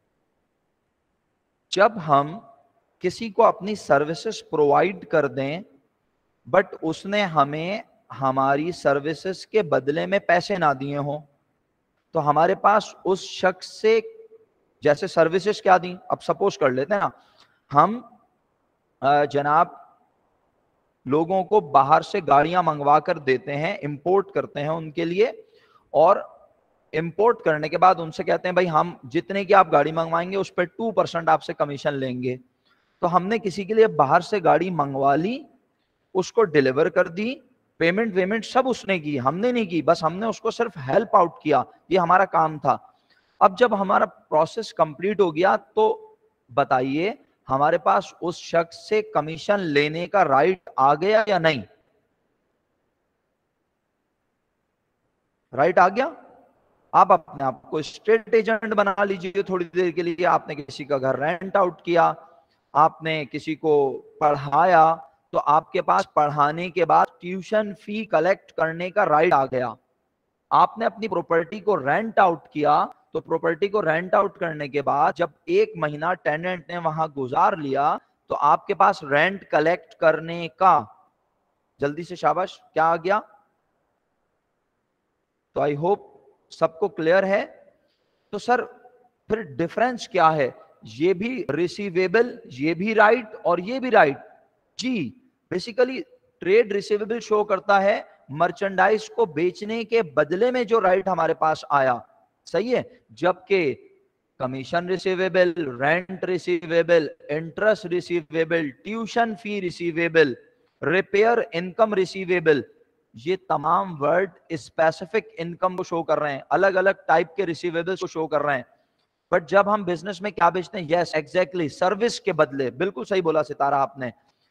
जब हम किसी को अपनी सर्विसेज प्रोवाइड कर दें बट उसने हमें हमारी सर्विसेज के बदले में पैसे ना दिए हों, तो हमारे पास उस शख्स से जैसे सर्विसेज क्या दी, अब सपोज कर लेते हैं ना, हम जनाब लोगों को बाहर से गाड़ियां मंगवा कर देते हैं, इंपोर्ट करते हैं उनके लिए, और इंपोर्ट करने के बाद उनसे कहते हैं भाई हम जितने की आप गाड़ी मंगवाएंगे उस पर टू परसेंट आपसे कमीशन लेंगे। तो हमने किसी के लिए बाहर से गाड़ी मंगवा ली, उसको डिलीवर कर दी, पेमेंट वेमेंट सब उसने की, हमने नहीं की, बस हमने उसको सिर्फ हेल्प आउट किया, ये हमारा काम था। अब जब हमारा प्रोसेस कंप्लीट हो गया तो बताइए हमारे पास उस शख्स से कमीशन लेने का राइट आ गया या नहीं? राइट आ गया। आप अपने आप को स्टेट एजेंट बना लीजिए थोड़ी देर के लिए। आपने किसी का घर रेंट आउट किया, आपने किसी को पढ़ाया, तो आपके पास पढ़ाने के बाद ट्यूशन फी कलेक्ट करने का राइट आ गया। आपने अपनी प्रॉपर्टी को रेंट आउट किया, तो प्रॉपर्टी को रेंट आउट करने के बाद जब एक महीना टेनेंट ने वहां गुजार लिया तो आपके पास रेंट कलेक्ट करने का, जल्दी से शाबाश, क्या आ गया? तो आई होप सबको क्लियर है। तो सर फिर डिफरेंस क्या है? ये भी रिसीवेबल, ये भी राइट और ये भी राइट। जी, बेसिकली ट्रेड रिसीवेबल शो करता है मर्चेंडाइज को बेचने के बदले में जो राइट हमारे पास आया, सही है, जबकि commission receivable, rent receivable, interest receivable, tuition fee receivable, repair income receivable, ये तमाम वर्ड स्पेसिफिक इनकम को शो कर रहे हैं, अलग अलग टाइप के रिसीवेबल्स को शो कर रहे हैं। बट जब हम बिजनेस में क्या बेचते हैं, यस एग्जैक्टली सर्विस के बदले, बिल्कुल सही बोला सितारा आपने।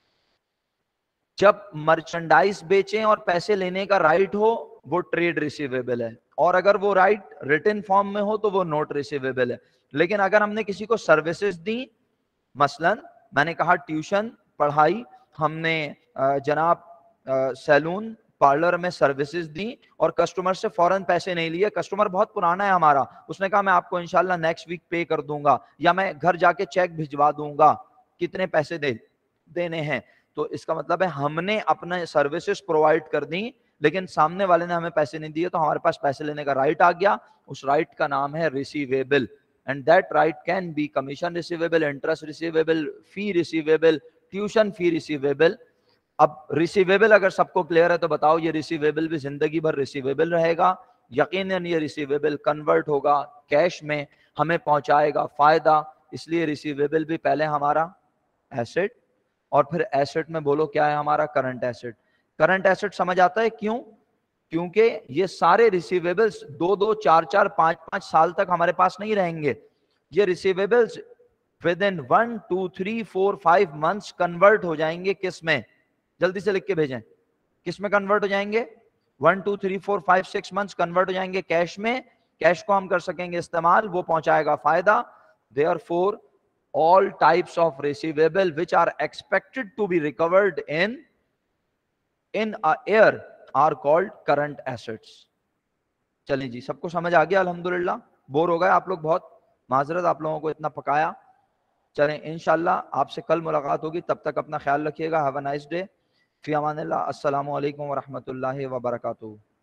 जब मर्चेंडाइज बेचें और पैसे लेने का राइट हो वो ट्रेड रिसीवेबल है, और अगर वो राइट रिटन फॉर्म में हो तो वो नोट रिसीवेबल है। लेकिन अगर हमने किसी को सर्विसेज दी, मसलन मैंने कहा ट्यूशन पढ़ाई, हमने जनाब सैलून पार्लर में सर्विसेज दी और कस्टमर से फौरन पैसे नहीं लिए, कस्टमर बहुत पुराना है हमारा, उसने कहा मैं आपको इंशाल्लाह नेक्स्ट वीक पे कर दूंगा, या मैं घर जाके चेक भिजवा दूंगा, कितने पैसे दे देने हैं, तो इसका मतलब है हमने अपने सर्विसेज प्रोवाइड कर दी लेकिन सामने वाले ने हमें पैसे नहीं दिए, तो हमारे पास पैसे लेने का राइट आ गया, उस राइट का नाम है receivable. And that right can be commission receivable, interest receivable, fee receivable, tuition fee receivable. अब रिसीवेबल अगर सबको क्लियर है तो बताओ ये रिसीवेबल भी जिंदगी भर रिसीवेबल रहेगा? यकीनन ये रिसीवेबल कन्वर्ट होगा कैश में, हमें पहुंचाएगा फायदा, इसलिए रिसीवेबल भी पहले हमारा एसेट और फिर एसेट में बोलो क्या है हमारा करंट एसेट। करंट एसेट समझ आता है क्यों? क्योंकि ये सारे रिसीवेबल्स दो दो चार चार पांच पांच साल तक हमारे पास नहीं रहेंगे, ये receivables within one two three four five months convert हो जाएंगे किस में, जल्दी से लिख के भेजें, किस में कन्वर्ट हो जाएंगे? One two three four five six months convert हो जाएंगे कैश में, कैश को हम कर सकेंगे इस्तेमाल, वो पहुंचाएगा फायदा। Therefore all types of receivable which are expected to be recovered in in a year are called current assets। चलिए जी, सबको समझ आ गया अल्हम्दुलिल्लाह? बोर हो गए आप लोग बहुत, माजरत आप लोगों को इतना पकाया। चलें इंशाल्लाह आपसे कल मुलाकात होगी, तब तक अपना ख्याल रखिएगा। हैव अ नाइस डे, फी अमानिल्लाह, अस्सलामु अलैकुम व रहमतुल्लाहि व बरकातुहू।